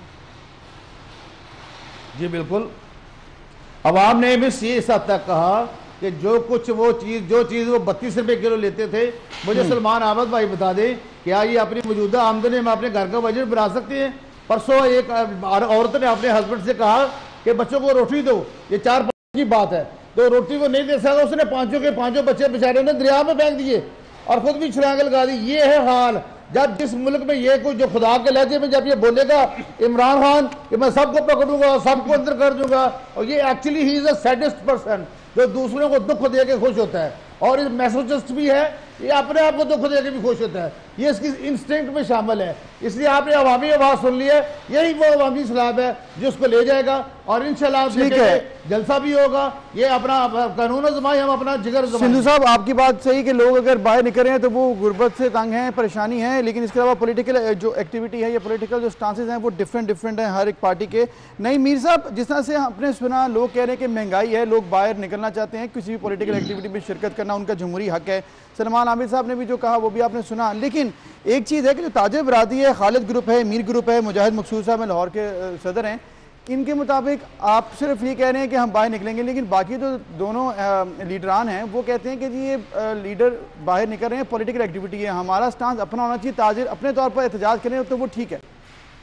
जी बिल्कुल, आवाम ने भी इस हद तक कहा कि जो कुछ वो चीज जो चीज वो बत्तीस रुपए किलो लेते थे, मुझे सलमान आबद भाई बता दें क्या ये अपनी मौजूदा आमदनी में अपने घर का बजट बना सकते हैं? परसों एक औरत ने अपने हस्बैंड से कहा कि बच्चों को रोटी दो, ये चार पाँच की बात है, तो रोटी को नहीं दे सका, उसने पांचों के पांचों बच्चे बेचारे ने दरिया में फेंक दिए और खुद भी छलांग लगा दी। ये है हाल। जब जिस मुल्क में ये कोई जो खुदा के लहजे में जब ये बोलेगा इमरान खान कि मैं सबको पकड़ूंगा, सबको अंदर कर दूंगा, और ये actually he is a saddest person जो दूसरों को दुख दे के खुश होता है, और इस मैसोचिस्ट भी है, ये अपने आप को दुख दे के भी खुश होता है, ये इसकी इंस्टिंक्ट में शामिल है। इसलिए आपने अवामी आवाज सुन ली है, यही वो अवामी सलाब है जो उसको ले जाएगा और इंशाल्लाह जलसा भी होगा। ये अपना कानून जमाई, हम अपना जिगर जमाई। सिंधु साहब, आपकी बात सही कि लोग अगर बाहर निकल रहे हैं तो वो गुर्बत से तंग हैं, परेशानी है, लेकिन इसके अलावा पॉलिटिकल जो एक्टिविटी है या पॉलिटिकल जो स्टांसेस हैं वो डिफरेंट डिफरेंट हैं हर एक पार्टी के। नहीं मीर साहब, जिस तरह से आपने सुना, लोग कह रहे हैं कि महंगाई है, लोग बाहर निकलना चाहते हैं, किसी भी पॉलिटिकल एक्टिविटी में शिरकत करना उनका जमहूरी हक है। सलमान आमिर साहब ने भी जो कहा वो भी आपने सुना, लेकिन एक चीज़ है कि जो ताजिर बरादरी है, खालिद ग्रुप है, मीर ग्रुप है, मुजाहिद मकसूद साहब लाहौर के सदर हैं, इनके मुताबिक आप सिर्फ ये कह रहे हैं कि हम बाहर निकलेंगे, लेकिन बाकी जो दोनों लीडरान हैं वो कहते हैं कि जी ये लीडर बाहर निकल रहे हैं, पॉलिटिकल एक्टिविटी है, हमारा स्टांस अपना होना चाहिए, ताजिर अपने तौर पर एहतजाज करें तो वो ठीक है।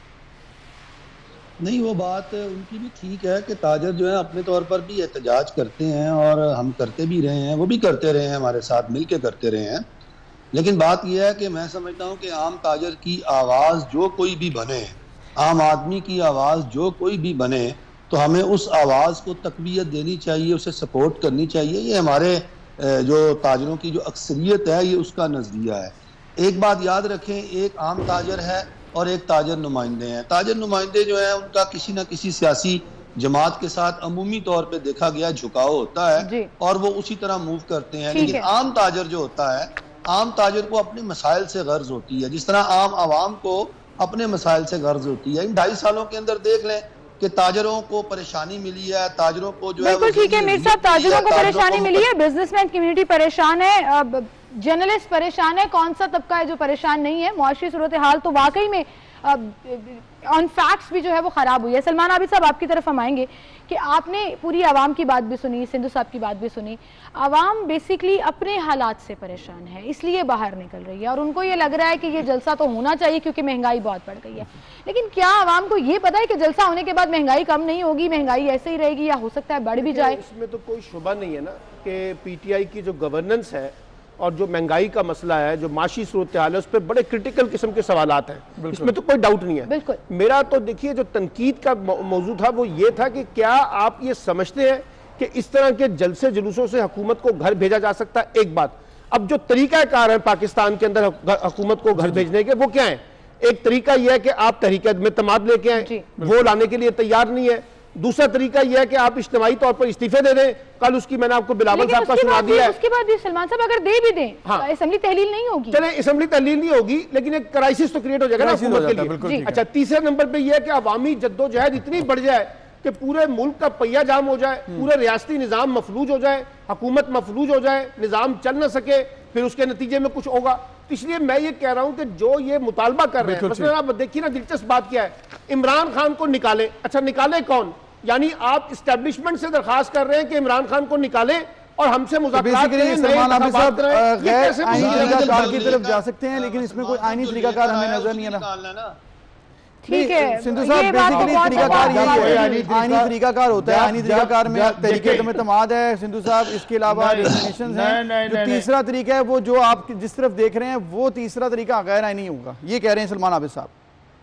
नहीं, वो बात उनकी भी ठीक है कि ताजर जो है अपने तौर पर भी एहतजाज करते हैं और हम करते भी रहे हैं, वो भी करते रहे हैं, हमारे साथ मिल के करते रहे हैं। लेकिन बात यह है कि मैं समझता हूँ कि आम ताजर की आवाज़ जो कोई भी बने, आम आदमी की आवाज़ जो कोई भी बने, तो हमें उस आवाज़ को तकवीत देनी चाहिए, उसे सपोर्ट करनी चाहिए। ये हमारे जो ताजरों की जो अक्सरियत है, ये उसका नज़रिया है। एक बात याद रखें, एक आम ताजर है और एक ताजर नुमाइंदे हैं। ताजर नुमाइंदे जो है उनका किसी न किसी सियासी जमात के साथ अमूमी तौर पे देखा गया झुकाव होता है और वो उसी तरह मूव करते हैं। लेकिन आम ताजर जो होता है, आम ताजर को अपने मसाइल से गर्ज होती है, जिस तरह आम आवाम को अपने मसाइल से गर्ज होती है। इन ढाई सालों के अंदर देख लें कि ताजरों को परेशानी मिली है, ताजरों को जो है बिल्कुल ठीक है मीर साहब, ताजरों को परेशानी मिली है, बिजनेसमैन कम्युनिटी परेशान है, जर्नलिस्ट परेशान है, कौन सा तबका है जो परेशान नहीं है? मुआशी सूरत हाल तो वाकई में ऑन फैक्ट्स भी जो है वो ख़राब हुई है। सलमान आबिद साहब, आपकी तरफ हम आएंगे कि आपने पूरी आवाम की बात भी सुनी, सिंधु साहब की बात भी सुनी। आवाम बेसिकली अपने हालात से परेशान है, इसलिए बाहर निकल रही है और उनको ये लग रहा है कि ये जलसा तो होना चाहिए क्योंकि महंगाई बहुत बढ़ गई है। लेकिन क्या आवाम को ये पता है कि जलसा होने के बाद महंगाई कम नहीं होगी, महंगाई ऐसे ही रहेगी या हो सकता है बढ़ भी जाए? इसमें तो कोई शुबा नहीं है ना कि पीटीआई की जो गवर्नेंस है और जो महंगाई का मसला है, जो माशी सूरत हाल है, उस पर बड़े क्रिटिकल किस्म के सवालात हैं, इसमें तो कोई डाउट नहीं है। बिल्कुल। मेरा तो देखिए जो तनकीद का मौजू था वो ये था कि क्या आप ये समझते हैं कि इस तरह के जलसे जुलूसों से हुकूमत को घर भेजा जा सकता है? एक बात। अब जो तरीकाकार है पाकिस्तान के अंदर हुकूमत को घर भेजने के, वो क्या है? एक तरीका यह है कि आप तहरीक एतमाद लेके आए, वो लाने के लिए तैयार नहीं है। दूसरा तरीका यह है कि आप इज्तिमाई तौर पर इस्तीफे दे दें। कल उसकी मैंने आपको बिलावल साहब का सुना दिया है। उसके बाद भी सलमान साहब अगर दे भी दें, हाँ, असेंबली तहलील नहीं होगी। चले असेंबली तहलील नहीं होगी, लेकिन एक क्राइसिस तो क्रिएट हो जाएगा ना हुकूमत के लिए। अच्छा, तीसरे नंबर पे यह है कि अवामी जद्दोजहद इतनी बढ़ जाए कि पूरे मुल्क का पहिया जाम हो जाए, पूरे रियासती निजाम मफलूज हो जाए, हुकूमत मफलूज हो जाए, निजाम चल न सके, फिर उसके नतीजे में कुछ होगा। तो इसलिए मैं ये कह रहा हूं कि जो ये मुतालबा कर रहे हैं, मतलब आप देखिए ना, दिलचस्प बात क्या है, इमरान खान को निकाले। अच्छा, निकाले कौन? यानी आप इस्टेब्लिशमेंट से दरखास्त कर रहे हैं कि इमरान खान को निकालें और हमसे मुज़ाकरात करें, सलमान आबिद साहब गैर आईनी तरीकाकार की तरफ जा सकते हैं, लेकिन इसमें कोई आईनी तरीकाकार हमें नजर नहीं है ना। ठीक है सिंधु साहब, बेसिकली तरीकाकार यही है, आईनी तरीकाकार होता है। आईनी तरीकाकार में तरीके में तमाद है सिंधु साहब, इसके अलावा रेजिग्नेशंस हैं। जो तीसरा तरीका है वो जो आप जिस तरफ देख रहे हैं वो तीसरा तरीका गैर आईनी होगा, ये कह रहे हैं सलमान आबिद साहब।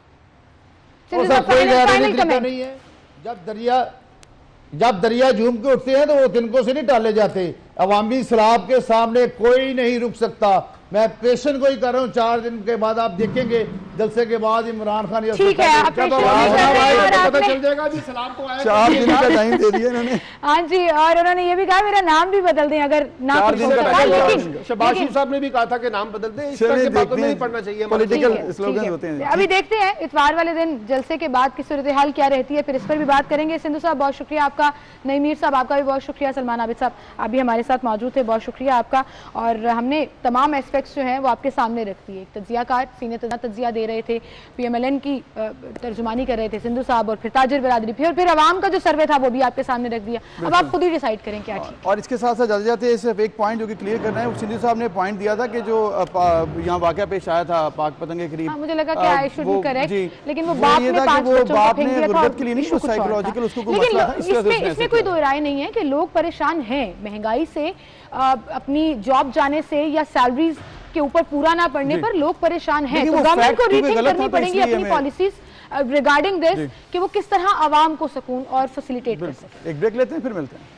कोई गैर आईनी तरीका नहीं है। जब दरिया जब दरिया झूम के उठते हैं तो वो तिनकों से नहीं टाले जाते। अवामी सैलाब के सामने कोई नहीं रुक सकता। मैं पेशन को ही कर रहा हूँ, चार दिन के बाद आप देखेंगे जलसे के बाद इमरान खान ठीक है, पता चल जाएगा जी सलाम को आया, चार दिन का टाइम दे दिया इन्होंने। हाँ जी, और उन्होंने ये भी कहा मेरा नाम भी बदल दें अगर ना कुछ हो सकता। लेकिन शहबाज शरीफ साहब ने भी कहा था कि नाम बदल दें, इस तरह की बातों में नहीं पढ़ना चाहिए। पॉलिटिकल स्लोगन होते हैं। अभी देखते हैं इतवार वाले दिन जलसे के बाद की सूरत हाल क्या रहती है, फिर इस पर भी बात करेंगे। सिंधु साहब, बहुत शुक्रिया आपका। नईमीर साहब, आपका भी बहुत शुक्रिया। सलमान आबिद साहब, आप भी हमारे साथ मौजूद थे, बहुत शुक्रिया आपका। और हमने तमाम एस्पेक्ट्स जो हैं वो आपके सामने रख दिए। एक तज्जियाकार सीनियर तज्जिया दे रहे थे, पीएमएलएन की तर्जुमानी कर रहे थे सिंधु साहब, और फिर ताजिर बिरादरी, फिर फिर आवाम का जो सर्वे था वो भी आपके सामने रख दिया। अब आप खुद ही डिसाइड करें क्या ठीक। और इसके साथ साथ जाते जाते सिर्फ एक पॉइंट जो कि क्लियर करना है, सिंधु साहब ने पॉइंट दिया था कि जो यहाँ वाकया पेश आया था पाक पतंग के करीब, मुझे लगा कि आई शुड बी करेक्ट, लेकिन वो बाप ने पांच बच्चों को फेंक दिया था, के लिए नहीं, साइकोलॉजिकल उसको कोई मसला था। इसमें इसमें कोई दो राय नहीं है कि लोग परेशान हैं महंगाई से, अपनी जॉब जाने से या सैलरीज के ऊपर पूरा ना पड़ने पर लोग परेशान हैं। तो गवर्नमेंट को रीथिंक करनी पड़ेगी अपनी पॉलिसीज रिगार्डिंग दिस कि वो किस तरह आवाम को सुकून और फैसिलिटेट कर सके। एक ब्रेक लेते हैं, फिर मिलते हैं।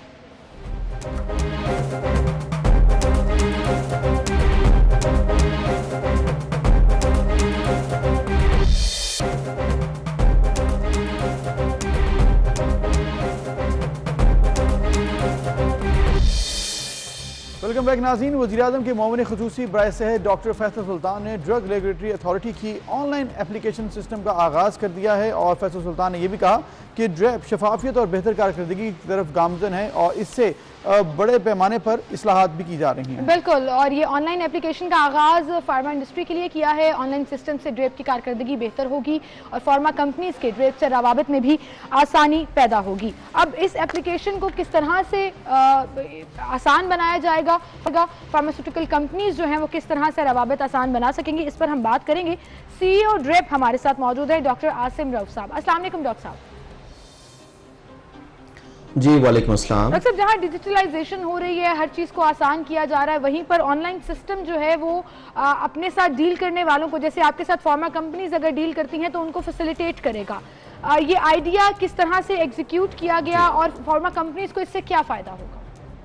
वेलकम बैक नाज़रीन। वज़ीर-ए-आज़म के मोमिन ख़ुसूसी बराए सेहत डॉक्टर फैसल सुल्तान ने ड्रग रेगुलेटरी अथॉरिटी की ऑनलाइन एप्लीकेशन सिस्टम का आगाज़ कर दिया है और फैसल सुल्तान ने यह भी कहा कि ड्रैब शफाफियत और बेहतर कारकर्दगी की तरफ गामजन है और इससे बड़े पैमाने पर इस्लाहात भी की जा रही हैं। बिल्कुल, और ये ऑनलाइन एप्लीकेशन का आगाज़ फार्मा इंडस्ट्री के लिए किया है। ऑनलाइन सिस्टम से ड्रेप की कारकर्दगी बेहतर होगी और फार्मा कंपनीज के ड्रेप से रवाबित में भी आसानी पैदा होगी। अब इस एप्लीकेशन को किस तरह से आ, आसान बनाया जाएगा, फार्मास्यूटिकल कंपनीज जो हैं वो किस तरह से रवाबित आसान बना सकेंगी, इस पर हम बात करेंगे। सीईओ ड्रेप हमारे साथ मौजूद है डॉक्टर आसिम रऊफ साहब। अस्सलाम वालेकुम डॉक्टर साहब। जी वालेकुम अस्सलाम। डॉक्टर साहब, जहाँ डिजिटलाइजेशन हो रही है, हर चीज़ को आसान किया जा रहा है, वहीं पर ऑनलाइन सिस्टम जो है वो आ, अपने साथ डील करने वालों को, जैसे आपके साथ फार्मा कंपनीज अगर डील करती हैं तो उनको फैसिलिटेट करेगा। आ, ये आइडिया किस तरह से एग्जीक्यूट किया गया और फार्मा कंपनीज को इससे क्या फ़ायदा होगा?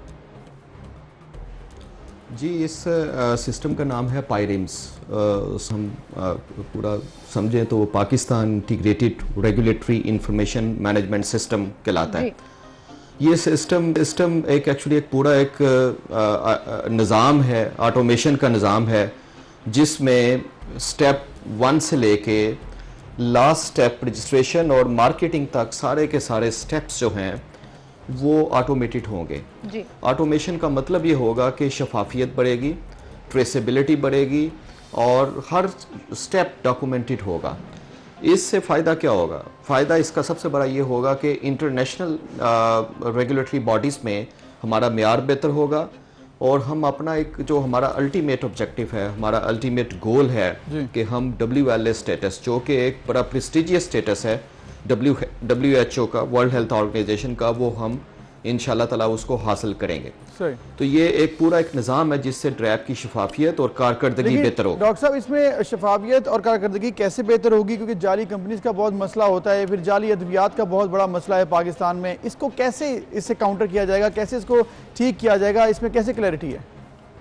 जी, इस सिस्टम का नाम है पायरिम्स। हम आ, पूरा समझें तो Pakistan integrated regulatory information management system कहलाता है। ये सिस्टम सिस्टम एक एक्चुअली एक पूरा एक निज़ाम है, ऑटोमेशन का निज़ाम है, जिसमें स्टेप वन से लेके लास्ट स्टेप रजिस्ट्रेशन और मार्केटिंग तक सारे के सारे स्टेप्स जो हैं वो ऑटोमेटेड होंगे। ऑटोमेशन का मतलब ये होगा कि शफाफियत बढ़ेगी, ट्रेसेबिलिटी बढ़ेगी और हर स्टेप डॉक्यूमेंटेड होगा। इससे फ़ायदा क्या होगा? फ़ायदा इसका सबसे बड़ा ये होगा कि इंटरनेशनल रेगुलेटरी बॉडीज़ में हमारा मेयार बेहतर होगा और हम अपना एक जो हमारा अल्टीमेट ऑब्जेक्टिव है, हमारा अल्टीमेट गोल है कि हम डब्ल्यू एल ए स्टेटस, जो कि एक बड़ा प्रेस्टिजियस स्टेटस है डब्ल्यू डब्ल्यू एच ओ का, वर्ल्ड हेल्थ ऑर्गेनाइजेशन का, वो हम इंशाल्लाह ताला उसको हासिल करेंगे। सही। तो ये एक पूरा एक निज़ाम है जिससे ड्रैप की शफाफियत और कारकर्दगी बेहतर होगी। डॉक्टर साहब, इसमें शफाफियत और कारकर्दगी कैसे बेहतर होगी? क्योंकि जाली कंपनीज का बहुत मसला होता है, फिर जाली अद्वियात का बहुत बड़ा मसला है पाकिस्तान में। इसको कैसे इससे काउंटर किया जाएगा, कैसे इसको ठीक किया जाएगा, इसमें कैसे क्लैरिटी है?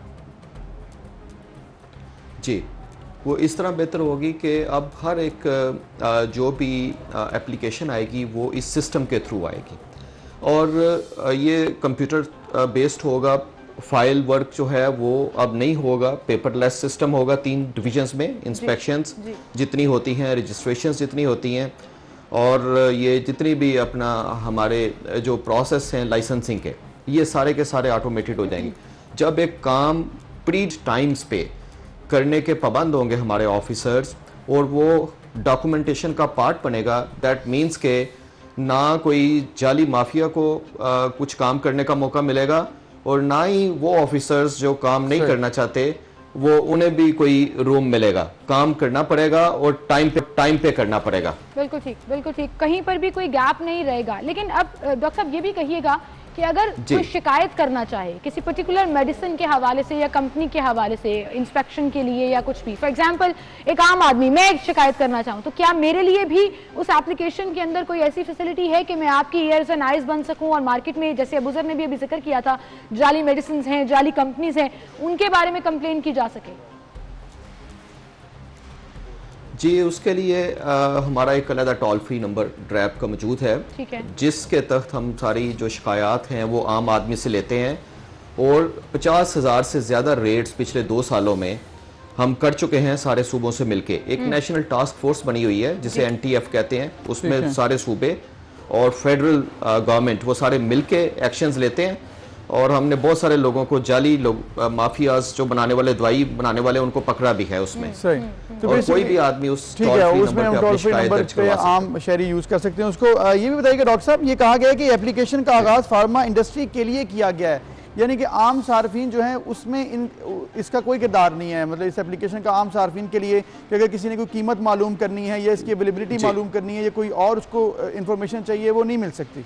जी, वो इस तरह बेहतर होगी कि अब हर एक जो भी एप्लीकेशन आएगी वो इस सिस्टम के थ्रू आएगी और ये कंप्यूटर बेस्ड होगा। फाइल वर्क जो है वो अब नहीं होगा, पेपरलेस सिस्टम होगा। तीन डिविजन्स में इंस्पेक्शंस जितनी होती हैं, रजिस्ट्रेशंस जितनी होती हैं और ये जितनी भी अपना हमारे जो प्रोसेस हैं लाइसेंसिंग के, ये सारे के सारे ऑटोमेटेड हो जाएंगे। जब एक काम प्री टाइम्स पे करने के पाबंद होंगे हमारे ऑफिसर्स और वो डॉक्यूमेंटेशन का पार्ट बनेगा, दैट मीन्स के ना कोई जाली माफिया को आ, कुछ काम करने का मौका मिलेगा और ना ही वो ऑफिसर्स जो काम नहीं करना चाहते वो उन्हें भी कोई रूम मिलेगा। काम करना पड़ेगा और टाइम पे टाइम पे करना पड़ेगा। बिल्कुल ठीक, बिल्कुल ठीक, कहीं पर भी कोई गैप नहीं रहेगा। लेकिन अब डॉक्टर साहब ये भी कहिएगा कि अगर कोई शिकायत करना चाहे किसी पर्टिकुलर मेडिसिन के हवाले से या कंपनी के हवाले से, इंस्पेक्शन के लिए या कुछ भी, फॉर एग्जांपल एक आम आदमी, मैं एक शिकायत करना चाहूँ, तो क्या मेरे लिए भी उस एप्लीकेशन के अंदर कोई ऐसी फैसिलिटी है कि मैं आपकी ईयर्स एंड आइज बन सकूँ और मार्केट में, जैसे अबूजर ने भी अभी जिक्र किया था, जाली मेडिसिन हैं, जाली कंपनीज हैं, उनके बारे में कंप्लेन की जा सके? जी, उसके लिए आ, हमारा एक अलग टोल फ्री नंबर ड्रैप का मौजूद है, ठीक है, जिसके तहत हम सारी जो शिकायत हैं वो आम आदमी से लेते हैं और पचास हज़ार से ज़्यादा रेड्स पिछले दो सालों में हम कर चुके हैं सारे सूबों से मिलके। एक नेशनल टास्क फोर्स बनी हुई है जिसे एन टी एफ कहते हैं, उसमें सारे सूबे और फेडरल गवर्नमेंट वो सारे मिलके एक्शंस लेते हैं और हमने बहुत सारे लोगों को, जाली लोग माफियाज जो बनाने वाले, दवाई बनाने वाले, उनको पकड़ा भी है उसमें। सही। तो और कोई भी आदमी उस ठीक है, उसमें हम टोल फ्री नंबर पे आम शहरी यूज कर सकते हैं उसको। ये भी बताइए डॉक्टर साहब, ये कहा गया है कि एप्लीकेशन का आगाज फार्मा इंडस्ट्री के लिए किया गया है, यानी कि आम सार्फिन जो है उसमें इन इसका कोई किरदार नहीं है, मतलब इस एप्लीकेशन का आम सार्फिन के लिए कि अगर किसी ने कोई कीमत मालूम करनी है या इसकी अवेलेबिलिटी मालूम करनी है या कोई और उसको इंफॉर्मेशन चाहिए, वो नहीं मिल सकती?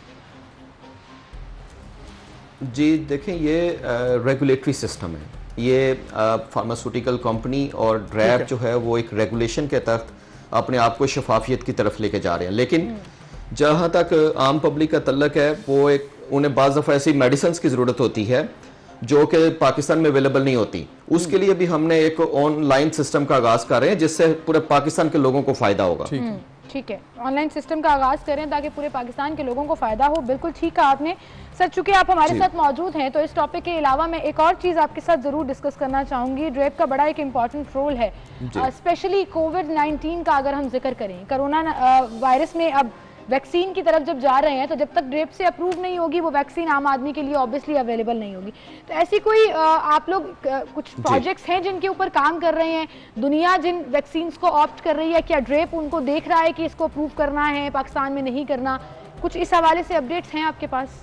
जी देखें, ये रेगुलेटरी सिस्टम है, ये फार्मास्यूटिकल कंपनी और ड्रैप जो है वो एक रेगुलेशन के तहत अपने आप को शफाफियत की तरफ लेके जा रहे हैं। लेकिन जहाँ तक आम पब्लिक का तल्लक है, वो एक उन्हें बाज़ दफ़ा ऐसी मेडिसिन की ज़रूरत होती है जो कि पाकिस्तान में अवेलेबल नहीं होती। उसके लिए भी हमने एक ऑनलाइन सिस्टम का आगाज़ कर रहे हैं जिससे पूरे पाकिस्तान के लोगों को फ़ायदा होगा। ठीक है, ऑनलाइन सिस्टम का आगाज करें ताकि पूरे पाकिस्तान के लोगों को फायदा हो। बिल्कुल ठीक है आपने सर। चूंकि आप हमारे साथ मौजूद हैं तो इस टॉपिक के अलावा मैं एक और चीज़ आपके साथ ज़रूर डिस्कस करना चाहूँगी। ड्रेप का बड़ा एक इम्पॉर्टेंट रोल है, स्पेशली कोविड नाइन्टीन का अगर हम जिक्र करें, कोरोना वायरस में अब वैक्सीन की तरफ जब जा रहे हैं तो जब तक ड्रेप से अप्रूव नहीं होगी वो वैक्सीन आम आदमी के लिए ऑब्वियसली अवेलेबल नहीं होगी। तो ऐसी कोई आप लोग कुछ प्रोजेक्ट्स हैं जिनके ऊपर काम कर रहे हैं? दुनिया जिन वैक्सीन्स को ऑप्ट कर रही है, क्या ड्रेप उनको देख रहा है कि इसको अप्रूव करना है, पाकिस्तान में नहीं करना? कुछ इस हवाले से अपडेट्स हैं आपके पास?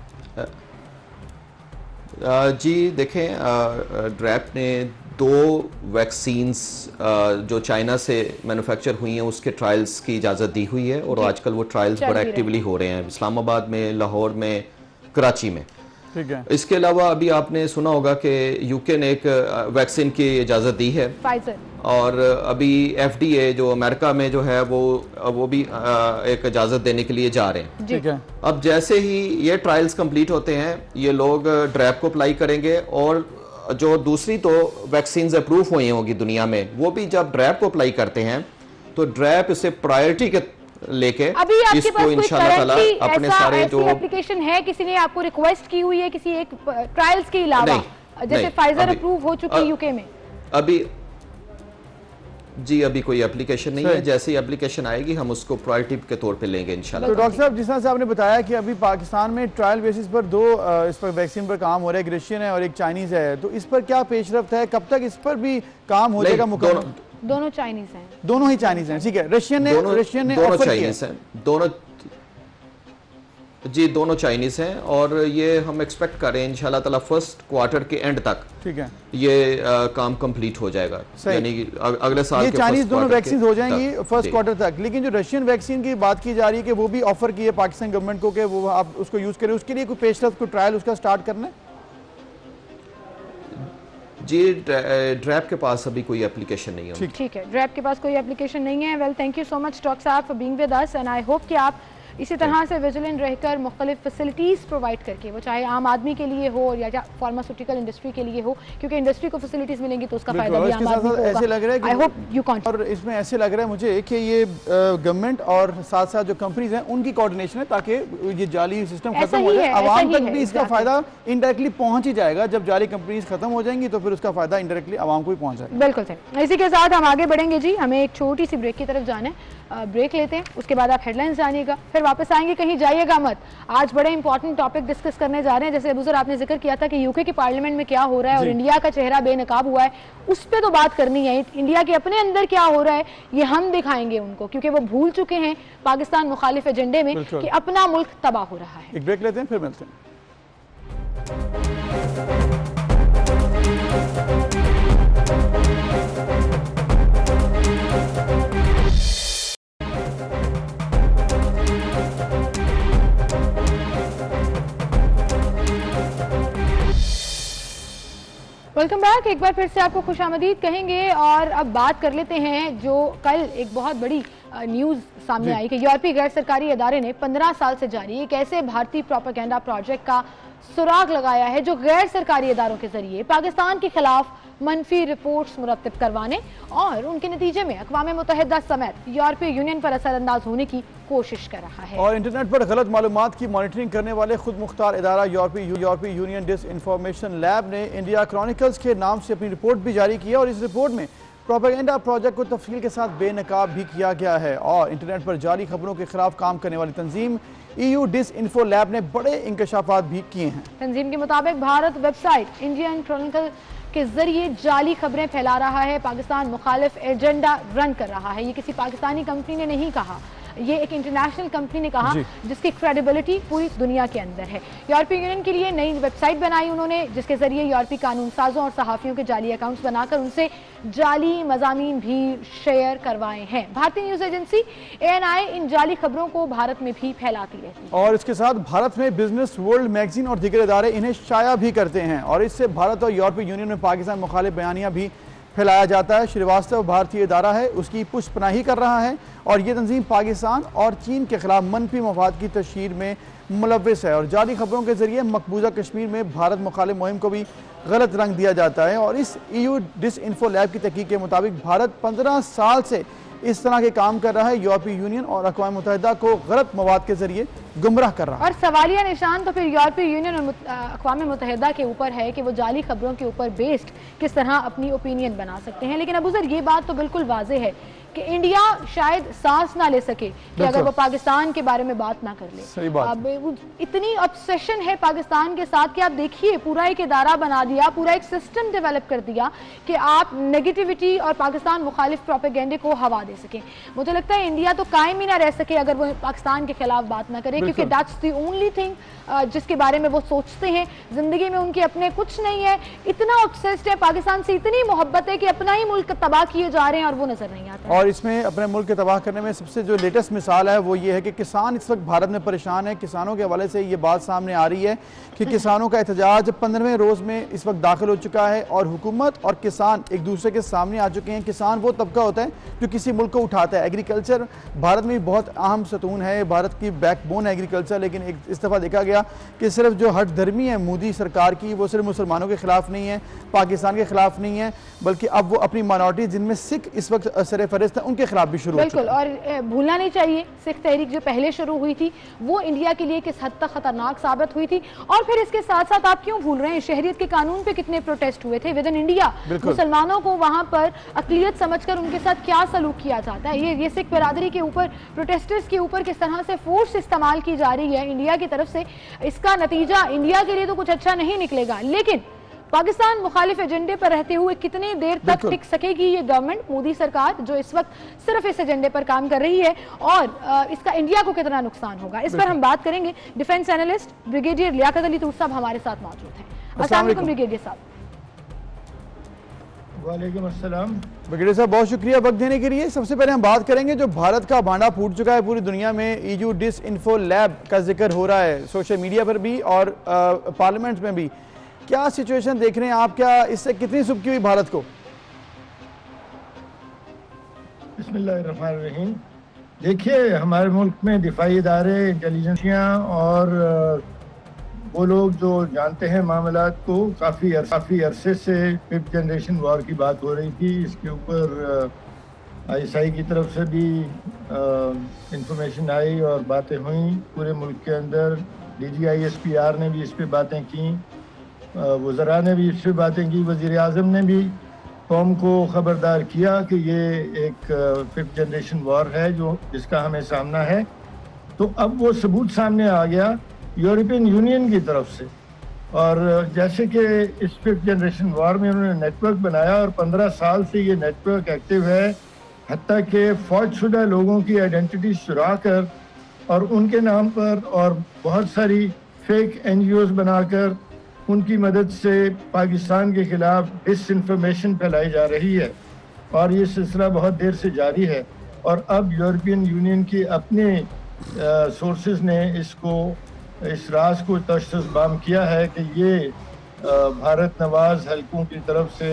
जी देखें, ड्रैप ने दो वैक्सीन्स जो चाइना से मैन्युफैक्चर हुई हैं उसके ट्रायल्स की इजाज़त दी हुई है और आजकल वो ट्रायल्स बड़ा एक्टिवली हो रहे हैं इस्लामाबाद में, लाहौर में, कराची में। ठीक है। इसके अलावा अभी आपने सुना होगा कि यूके ने एक वैक्सीन की इजाज़त दी है, फाइजर, और अभी एफडीए जो अमेरिका में जो है वो वो भी एक इजाज़त देने के लिए जा रहे हैं। ठीक है। अब जैसे ही ये ट्रायल्स कंप्लीट होते हैं ये लोग ड्रैप को अप्लाई करेंगे और जो दूसरी तो वैक्सीन अप्रूव हुई होगी दुनिया में, वो भी जब ड्रैप को अप्लाई करते हैं तो ड्रैप इसे प्रायोरिटी के लेके अभी आपके इसको पास इंशाल्लाह ताला अपने सारे जो एप्लीकेशन है, किसी ने आपको रिक्वेस्ट की हुई है किसी एक ट्रायल्स के अलावा, जैसे फाइजर अप्रूव हो चुकी है यूके में? अभी जी अभी कोई एप्लीकेशन नहीं है, जैसे ही एप्लीकेशन आएगी हम उसको प्रायोरिटी के तौर पे लेंगे इंशाल्लाह। तो डॉक्टर साहब, जिस तरह से आपने बताया कि अभी पाकिस्तान में ट्रायल बेसिस पर दो इस पर वैक्सीन पर काम हो रहा है, एक रशियन है और एक चाइनीज है, तो इस पर क्या पेशरफ्त है? कब तक इस पर भी काम हो जाएगा मुकम्मल? दोनों चाइनीज हैं। दोनों ही चाइनीज हैं, ठीक है। रशियन ने रशियन ने दोनों ऑफर चाइनीज हैं, दोनों जी दोनों चाइनीज हैं और ये हम एक्सपेक्ट कर रहे हैं इंशाल्लाह ताला फर्स्ट क्वार्टर के एंड तक, ठीक है, ये आ, काम कंप्लीट हो जाएगा, यानी कि अगले साल ये के चाइनीज दोनों वैक्सीन हो जाएंगी फर्स्ट जी। क्वार्टर तक। लेकिन जो रशियन वैक्सीन की बात की जा रही है कि वो भी ऑफर की है पाकिस्तान गवर्नमेंट को कि वो आप उसको यूज करें, उसके लिए कोई पेशरफ, कोई ट्रायल उसका स्टार्ट करना है? जी ड्रैप के पास अभी कोई एप्लीकेशन नहीं है। ठीक है, ड्रैप के पास कोई एप्लीकेशन नहीं है। Well, thank you so much doctor साहब for being with us and I hope कि आप इसी तरह से विजिलेंट रहकर मुख्तलिफ फैसिलिटीज़ प्रोवाइड करके, वो चाहे आम आदमी के लिए हो या फार्मास्यूटिकल इंडस्ट्री के लिए हो, क्योंकि इंडस्ट्री को फैसिलिटीज़ मिलेंगी तो उसका फायदा भी आम आदमी को होगा। ऐसे लग रहा है कि आई होप यू कांट और इसमें ऐसे लग रहा है मुझे कि ये गवर्नमेंट और साथ साथ जो कंपनीज हैं उनकी कोऑर्डिनेशन है ताकि ये जाली सिस्टम खत्म हो जाए, आवाम तक भी इसका फायदा इनडायरेक्टली पहुंच ही जाएगा। जब जाली कंपनीज खत्म हो जाएंगी तो फिर उसका फायदा इनडायरेक्टली आवाम को भी पहुंच जाएगा। बिल्कुल सही। इसी के साथ हम आगे बढ़ेंगे जी, हमें एक छोटी सी ब्रेक की तरफ जाना है, ब्रेक लेते हैं, उसके बाद आप हेडलाइंस जानिएगा, फिर वापस आएंगे, कहीं जाइएगा मत। आज बड़े इंपॉर्टेंट टॉपिक डिस्कस करने जा रहे हैं। जैसे अबू सर आपने जिक्र किया था कि यूके की पार्लियामेंट में क्या हो रहा है और इंडिया का चेहरा बेनकाब हुआ है, उस पर तो बात करनी है। इंडिया के अपने अंदर क्या हो रहा है ये हम दिखाएंगे उनको, क्योंकि वो भूल चुके हैं पाकिस्तान मुखालिफ एजेंडे में कि अपना मुल्क तबाह हो रहा है। एक ब्रेक लेते हैं, फिर मिलते हैं। Welcome back. एक बार फिर से आपको खुशामदीद कहेंगे और अब बात कर लेते हैं जो कल एक बहुत बड़ी न्यूज़ सामने आई कि यूरोपीय गैर सरकारी इदारे ने पंद्रह साल से जारी एक ऐसे भारतीय प्रोपेगेंडा प्रोजेक्ट का सुराग लगाया है जो गैर सरकारी इदारों के जरिए पाकिस्तान के खिलाफ मनफी रिपोर्ट्स मुरतब करवाने और उनके नतीजे में अक़वाम मुत्तहिदा समेत यूरोपीय यूनियन पर असरअंदाज होने की कोशिश कर रहा है। और इंटरनेट पर गलत मालूमात की मॉनिटरिंग करने वाले खुद मुख्तार इदारा यूरोपीय यूरोपीय यूनियन डिस इंफॉर्मेशन लैब ने इंडिया क्रॉनिकल्स के नाम से अपनी रिपोर्ट भी जारी की है और इस रिपोर्ट में प्रोपेगेंडा प्रोजेक्ट को तफसील के साथ बेनकाब भी किया गया है। और इंटरनेट पर जाली खबरों के खिलाफ काम करने वाली तंजीम ईयू डिस इन्फो लैब ने बड़े इंकशाफात भी किए हैं। तंजीम के मुताबिक भारत वेबसाइट इंडियन क्रॉनिकल के जरिए जाली खबरें फैला रहा है, पाकिस्तान मुखालिफ एजेंडा रन कर रहा है। ये किसी पाकिस्तानी कंपनी ने नहीं कहा, ये एक इंटरनेशनल कंपनी ने कहा जिसकी क्रेडिबिलिटी पूरी दुनिया के अंदर है। यूरोपीय यूनियन के लिए नई वेबसाइट बनाई उन्होंने जिसके जरिए यूरोपीय कानून साजों और सहाफ़ियों के जाली अकाउंट्स बनाकर उनसे जाली मज़ामीन भी शेयर करवाए हैं। भारतीय news agency A N I इन जाली खबरों को भारत में भी फैलाती रहती है और इसके साथ भारत में बिजनेस वर्ल्ड मैगजीन और दीगर इदारे इन्हें शाया भी करते हैं और इससे भारत और यूरोपीय यूनियन में पाकिस्तान मुखालिफ बयानियाँ भी फैलाया जाता है। श्रीवास्तव भारतीय इदारा है, उसकी पुष्पनाही कर रहा है और ये तंजीम पाकिस्तान और चीन के खिलाफ मनफी मफाद की तशहीर में मुलव्वस है और जाली खबरों के जरिए मकबूजा कश्मीर में भारत मुखालिफ मुहिम को भी गलत रंग दिया जाता है। और इस ईयू डिस इन्फो लैब की तहकीक के मुताबिक भारत पंद्रह साल से इस तरह के काम कर रहा है, यूरोपीय यूनियन और अक़वाम मुत्तहिदा को गलत मवाद के जरिए गुमराह कर रहा है। और सवालिया निशान तो फिर यूरोपीय यूनियन और अक़वाम मुत्तहिदा के ऊपर है कि वो जाली खबरों के ऊपर बेस्ड किस तरह अपनी ओपिनियन बना सकते हैं। लेकिन अबू सर ये बात तो बिल्कुल वाज़ेह है कि इंडिया शायद सांस ना ले सके कि अगर वो पाकिस्तान के बारे में बात ना कर ले। सही बात। अब इतनी ऑब्सेशन है पाकिस्तान के साथ कि आप देखिए पूरा एक इदारा बना दिया, पूरा एक सिस्टम डेवलप कर दिया कि आप नेगेटिविटी और पाकिस्तान मुखालिफ प्रोपेगेंडे को हवा दे सकें। मुझे लगता है इंडिया तो कायम ही ना रह सके अगर वो पाकिस्तान के खिलाफ बात ना करे, क्योंकि दैट्स द ओनली थिंग जिसके बारे में वो सोचते हैं। जिंदगी में उनके अपने कुछ नहीं है, इतना ऑब्सेस्ड है पाकिस्तान से, इतनी मोहब्बत है कि अपना ही मुल्क तबाह किए जा रहे हैं और वो नजर नहीं आता। और इसमें अपने मुल्क के तबाह करने में सबसे जो लेटेस्ट मिसाल है वो ये है कि किसान इस वक्त भारत में परेशान है। किसानों के हवाले से ये बात सामने आ रही है कि किसानों का एहतजाज पंद्रहवें रोज़ में इस वक्त दाखिल हो चुका है और हुकूमत और किसान एक दूसरे के सामने आ चुके हैं। किसान वो तबका होता है जो किसी मुल्क को उठाता है। एग्रीकल्चर भारत में बहुत अहम सतून है, भारत की बैकबोन है एग्रीकल्चर। लेकिन एक इस दफ़ा देखा गया कि सिर्फ जो हट धर्मी है मोदी सरकार की, वो सिर्फ मुसलमानों के खिलाफ नहीं है, पाकिस्तान के खिलाफ नहीं है, बल्कि अब वो अपनी माइनॉरिटी जिनमें सिख इस वक्त सरफहरिस्त है उनके खिलाफ भी शुरू हो बिल्कुल। और भूलना नहीं चाहिए सिख तहरीक जो पहले शुरू हुई थी वो इंडिया के लिए किस हद तक खतरनाक साबित हुई थी। और फिर इसके साथ साथ आप क्यों भूल रहे हैं शहरियत के कानून पे कितने प्रोटेस्ट हुए थे विद इन इंडिया। मुसलमानों को वहां पर अकलियत समझकर उनके साथ क्या सलूक किया जाता है। ये ये सिख बरादरी के ऊपर, प्रोटेस्टर्स के ऊपर किस तरह से फोर्स इस्तेमाल की जा रही है इंडिया की तरफ से, इसका नतीजा इंडिया के लिए तो कुछ अच्छा नहीं निकलेगा। लेकिन पाकिस्तान मुखालिफ एजेंडे पर रहते हुए कितनी देर तक टिक सकेगी ये गवर्नमेंट, मोदी सरकार जो इस वक्त सिर्फ इस एजेंडे पर काम कर रही है, और इसका इंडिया को कितना नुकसान होगा, इस पर हम बात करेंगे। Defence analyst brigadier Liaquat Ali Toor साहब हमारे साथ मौजूद हैं। अस्सलाम वालेकुम ब्रिगेडियर साहब। वालेकुम अस्सलाम। ब्रिगेडियर साहब बहुत शुक्रिया वक्त देने के लिए। सबसे पहले हम बात करेंगे जो भारत का भांडा फूट चुका है पूरी दुनिया में, ईयू डिस इन्फो लैब का जिक्र हो रहा है सोशल मीडिया पर भी और पार्लियामेंट में भी। क्या सिचुएशन देख रहे हैं आप, क्या इससे कितनी सुबकी हुई भारत को? बिस्मिल्लाहिर्रहमानिर्रहीम। देखिए, हमारे मुल्क में दिफाई इदारे, इंटेलिजेंसियाँ और वो लोग जो जानते हैं मामलात को, काफ़ी काफ़ी अरसे से फिफ्थ जनरेशन वॉर की बात हो रही थी। इसके ऊपर आई एस आई की तरफ से भी इंफॉर्मेशन आई और बातें हुई पूरे मुल्क के अंदर। D G I S P R ने भी इस पर बातें की, वज़रा ने भी इस पर बातें की, वज़ीर आज़म ने भी कौम को ख़बरदार किया कि ये एक फिफ्थ जनरेशन वॉर है जो जिसका हमें सामना है। तो अब वो सबूत सामने आ गया यूरोपियन यूनियन की तरफ से, और जैसे कि इस फिफ्थ जनरेशन वॉर में उन्होंने नेटवर्क बनाया और पंद्रह साल से ये नेटवर्क एक्टिव है, हत्ता कि फौजशुदा लोगों की आइडेंटिटी चुरा कर और उनके नाम पर और बहुत सारी फेक एन जी ओज़ बनाकर उनकी मदद से पाकिस्तान के खिलाफ डिसइंफॉर्मेशन फैलाई जा रही है, और ये सिलसिला बहुत देर से जारी है। और अब यूरोपियन यूनियन की अपने सोर्सेज ने इसको इस राज को तश्तबाम किया है कि ये भारत नवाज हलकों की तरफ से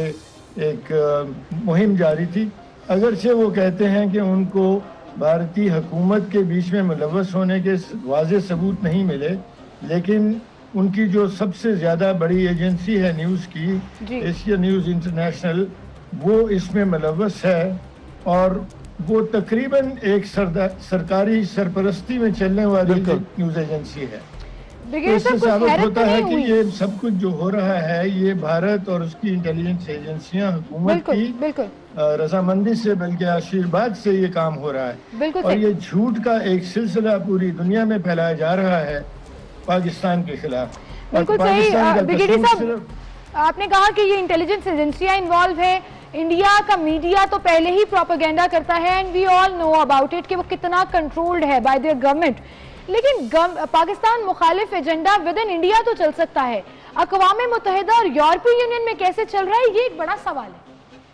एक मुहिम जारी थी। अगरचे वो कहते हैं कि उनको भारतीय हुकूमत के बीच में मुलव्वस होने के वाज़ेह सबूत नहीं मिले, लेकिन उनकी जो सबसे ज़्यादा बड़ी एजेंसी है न्यूज़ की, एशिया न्यूज़ इंटरनेशनल, वो इसमें मुलव्वस है और वो तकरीबन एक सरकारी सरपरस्ती में चलने वाली न्यूज़ एजेंसी है। तो इससे साबित होता है कि ये सब कुछ जो हो रहा है ये भारत और उसकी इंटेलिजेंस एजेंसियां हुकूमत की रजामंदी से बल्कि आशीर्वाद से ये काम हो रहा है, और ये झूठ का एक सिलसिला पूरी दुनिया में फैलाया जा रहा है पाकिस्तान के खिलाफ। बिल्कुल सही ब्रिगेडियर साहब, आपने कहा कि ये इंटेलिजेंस एजेंसियां इन्वॉल्व है, इंडिया का मीडिया तो पहले ही प्रोपेगेंडा करता है and we all know about it कि वो कितना कंट्रोल्ड है बाय देयर गवर्नमेंट, लेकिन पाकिस्तान मुखालिफ एजेंडा विद इन इंडिया तो चल सकता है, अक़वाम मुत्तहिदा और यूरोपीय यूनियन में कैसे चल रहा है, ये एक बड़ा सवाल है।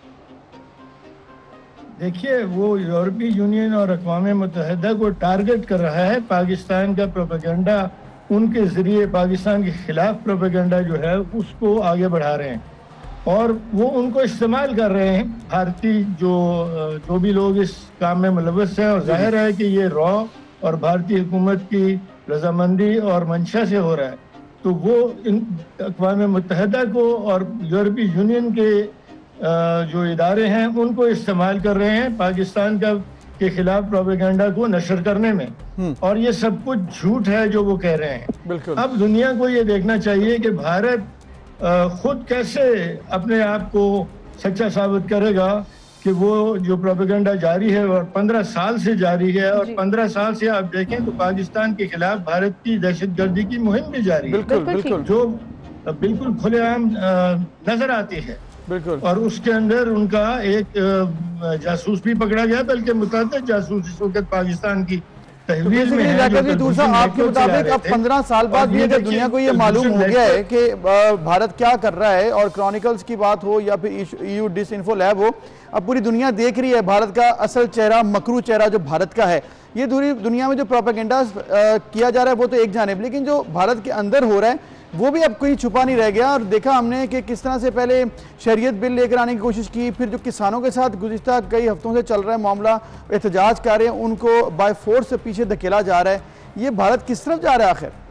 देखिए, वो यूरोपीय यूनियन और अक़वाम मुत्तहिदा को टारगेट कर रहा है, पाकिस्तान का प्रोपेगेंडा उनके ज़रिए पाकिस्तान के खिलाफ प्रोपेगेंडा जो है उसको आगे बढ़ा रहे हैं और वो उनको इस्तेमाल कर रहे हैं भारतीय जो जो भी लोग इस काम में मुलव्वस हैं, और जाहिर है कि ये रॉ और भारतीय हुकूमत की रजामंदी और मंशा से हो रहा है। तो वो इन अक़वाम मुत्तहिदा को और यूरोपीय यूनियन के जो इदारे हैं उनको इस्तेमाल कर रहे हैं पाकिस्तान का के खिलाफ प्रोपेगेंडा को नशर करने में, और ये सब कुछ झूठ है जो वो कह रहे हैं। अब दुनिया को ये देखना चाहिए कि भारत खुद कैसे अपने आप को सच्चा साबित करेगा कि वो जो प्रोपेगेंडा जारी है और पंद्रह साल से जारी है, और पंद्रह साल से आप देखें तो पाकिस्तान के खिलाफ भारत की दहशतगर्दी की मुहिम भी जारी है, बिल्कुल, बिल्कुल। जो बिल्कुल खुलेआम नजर आती है, बिल्कुल। और उसके अंदर उनका एक जासूस भी पकड़ा गया, बल्कि मुतअद्दिद जासूस इस वक्त पाकिस्तान की तहवील में है। आपके मुताबिक अब पंद्रह साल बाद भी अगर दुनिया को ये मालूम हो गया है कि भारत क्या कर रहा है, और क्रॉनिकल्स की बात हो या फिर ईयू डिस इन्फो लैब हो, अब पूरी दुनिया देख रही है भारत का असल चेहरा, मकरू चेहरा जो भारत का है। ये दूरी दुनिया में जो प्रोपेगेंडा किया जा रहा है वो तो एक जानिब, लेकिन जो भारत के अंदर हो रहा है वो भी अब कोई छुपा नहीं रह गया। और देखा हमने कि किस तरह से पहले शरीयत बिल लेकर आने की कोशिश की, फिर जो किसानों के साथ गुज़िश्ता कई हफ्तों से चल रहा है मामला, एहतजाज कर रहे हैं, उनको बाय फोर्स से पीछे धकेला जा रहा है। ये भारत किस तरफ जा रहा है आखिर?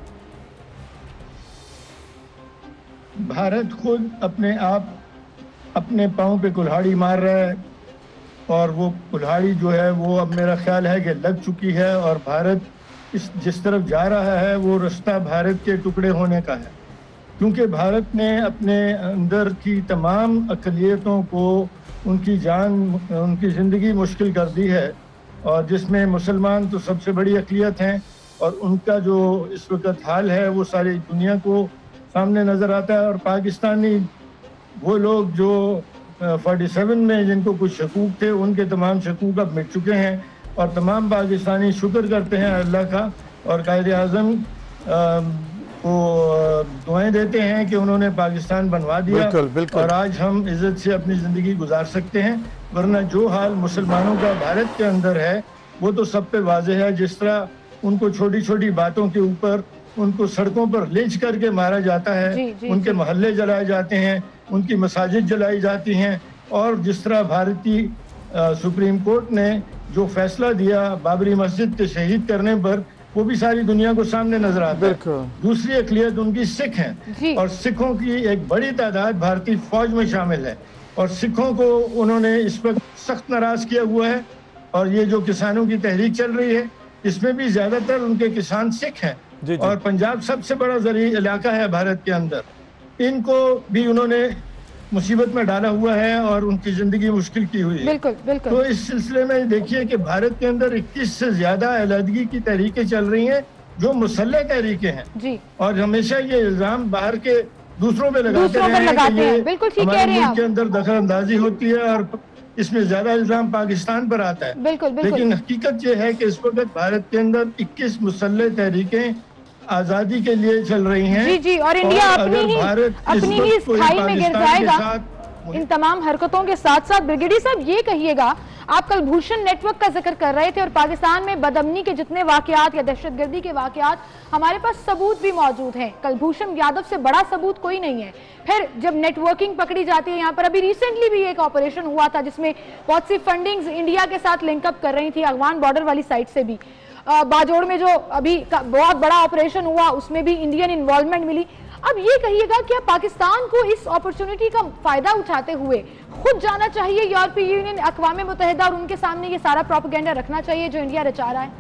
भारत खुद अपने आप अपने पाँव पे कुल्हाड़ी मार रहा है, और वो कुल्हाड़ी जो है वो अब मेरा ख्याल है कि लग चुकी है, और भारत इस जिस तरफ जा रहा है वो रास्ता भारत के टुकड़े होने का है, क्योंकि भारत ने अपने अंदर की तमाम अक़लियतों को उनकी जान उनकी ज़िंदगी मुश्किल कर दी है, और जिसमें मुसलमान तो सबसे बड़ी अक़लियत हैं, और उनका जो इस वक्त हाल है वो सारी दुनिया को सामने नज़र आता है। और पाकिस्तानी वो लोग जो फोर्टी सेवन में जिनको कुछ शकूक थे उनके तमाम शकूक अब मिट चुके हैं और तमाम पाकिस्तानी शुक्र करते हैं अल्लाह का और कायदे आज़म को दुआएं देते हैं कि उन्होंने पाकिस्तान बनवा दिया। बिल्कुल, बिल्कुल। और आज हम इज्जत से अपनी ज़िंदगी गुजार सकते हैं, वरना जो हाल मुसलमानों का भारत के अंदर है वो तो सब पे वाज़ेह है। जिस तरह उनको छोटी छोटी बातों के ऊपर उनको सड़कों पर लिंच करके मारा जाता है, जी, जी, उनके जी। मोहल्ले जलाए जाते हैं, उनकी मसाजिद जलाई जाती हैं और जिस तरह भारतीय सुप्रीम कोर्ट ने जो फैसला दिया बाबरी मस्जिद के शहीद करने पर, वो भी सारी दुनिया को सामने नजर आता है। दूसरी अकलियत उनकी सिख हैं और सिखों की एक बड़ी तादाद भारतीय फौज में शामिल है और सिखों को उन्होंने इस वक्त सख्त नाराज किया हुआ है। और ये जो किसानों की तहरीक चल रही है इसमें भी ज्यादातर उनके किसान सिख हैं जी, जी। और पंजाब सबसे बड़ा ज़रूरी इलाका है भारत के अंदर, इनको भी उन्होंने मुसीबत में डाला हुआ है और उनकी जिंदगी मुश्किल की हुई है। बिल्कुल, बिल्कुल। तो इस सिलसिले में देखिए कि भारत के अंदर इक्कीस से ज्यादा अलहदगी की तहरीकें चल रही हैं जो मुसल्लह तहरीकें हैं जी। और हमेशा ये इल्जाम बाहर के दूसरों पे लगाते दूसरों पे रहे हैं लगाते कि ये हैं। बिल्कुल ठीक कह हमारे रहे हैं मुल्क के आप। अंदर दखल अंदाजी होती है और इसमें ज्यादा इल्जाम पाकिस्तान पर आता है। बिल्कुल, बिल्कुल। लेकिन हकीकत ये है कि इस वक्त भारत के अंदर इक्कीस मुसल्लह तहरीकें आजादी के लिए चल रही हैं। जी जी और इंडिया और अपनी अगर ही भारत इस अपनी ही वक्त कोई खाई में गिर पाकिस्तान के जाएगा साथ इन तमाम हरकतों के साथ साथ। ब्रिगेडियर साहब ये कहिएगा, आप कल भूषण नेटवर्क का जिक्र कर रहे थे और पाकिस्तान में बदअमनी के जितने वाकयात या दहशतगर्दी के वाकयात हमारे पास सबूत भी मौजूद हैं। कुलभूषण यादव से बड़ा सबूत कोई नहीं है। फिर जब नेटवर्किंग पकड़ी जाती है, यहाँ पर अभी रिसेंटली भी एक ऑपरेशन हुआ था जिसमें बहुत सी फंडिंग्स इंडिया के साथ लिंकअप कर रही थी, अफगान बॉर्डर वाली साइड से भी। आ, बाजोड़ में जो अभी बहुत बड़ा ऑपरेशन हुआ उसमें भी इंडियन इन्वॉल्वमेंट मिली। अब ये कहिएगा क्या पाकिस्तान को इस अपॉर्चुनिटी का फायदा उठाते हुए खुद जाना चाहिए यूरोपीय यूनियन, अक़वाम मुत्तहिदा और उनके सामने ये सारा प्रोपेगेंडा रखना चाहिए जो इंडिया रचा रहा है?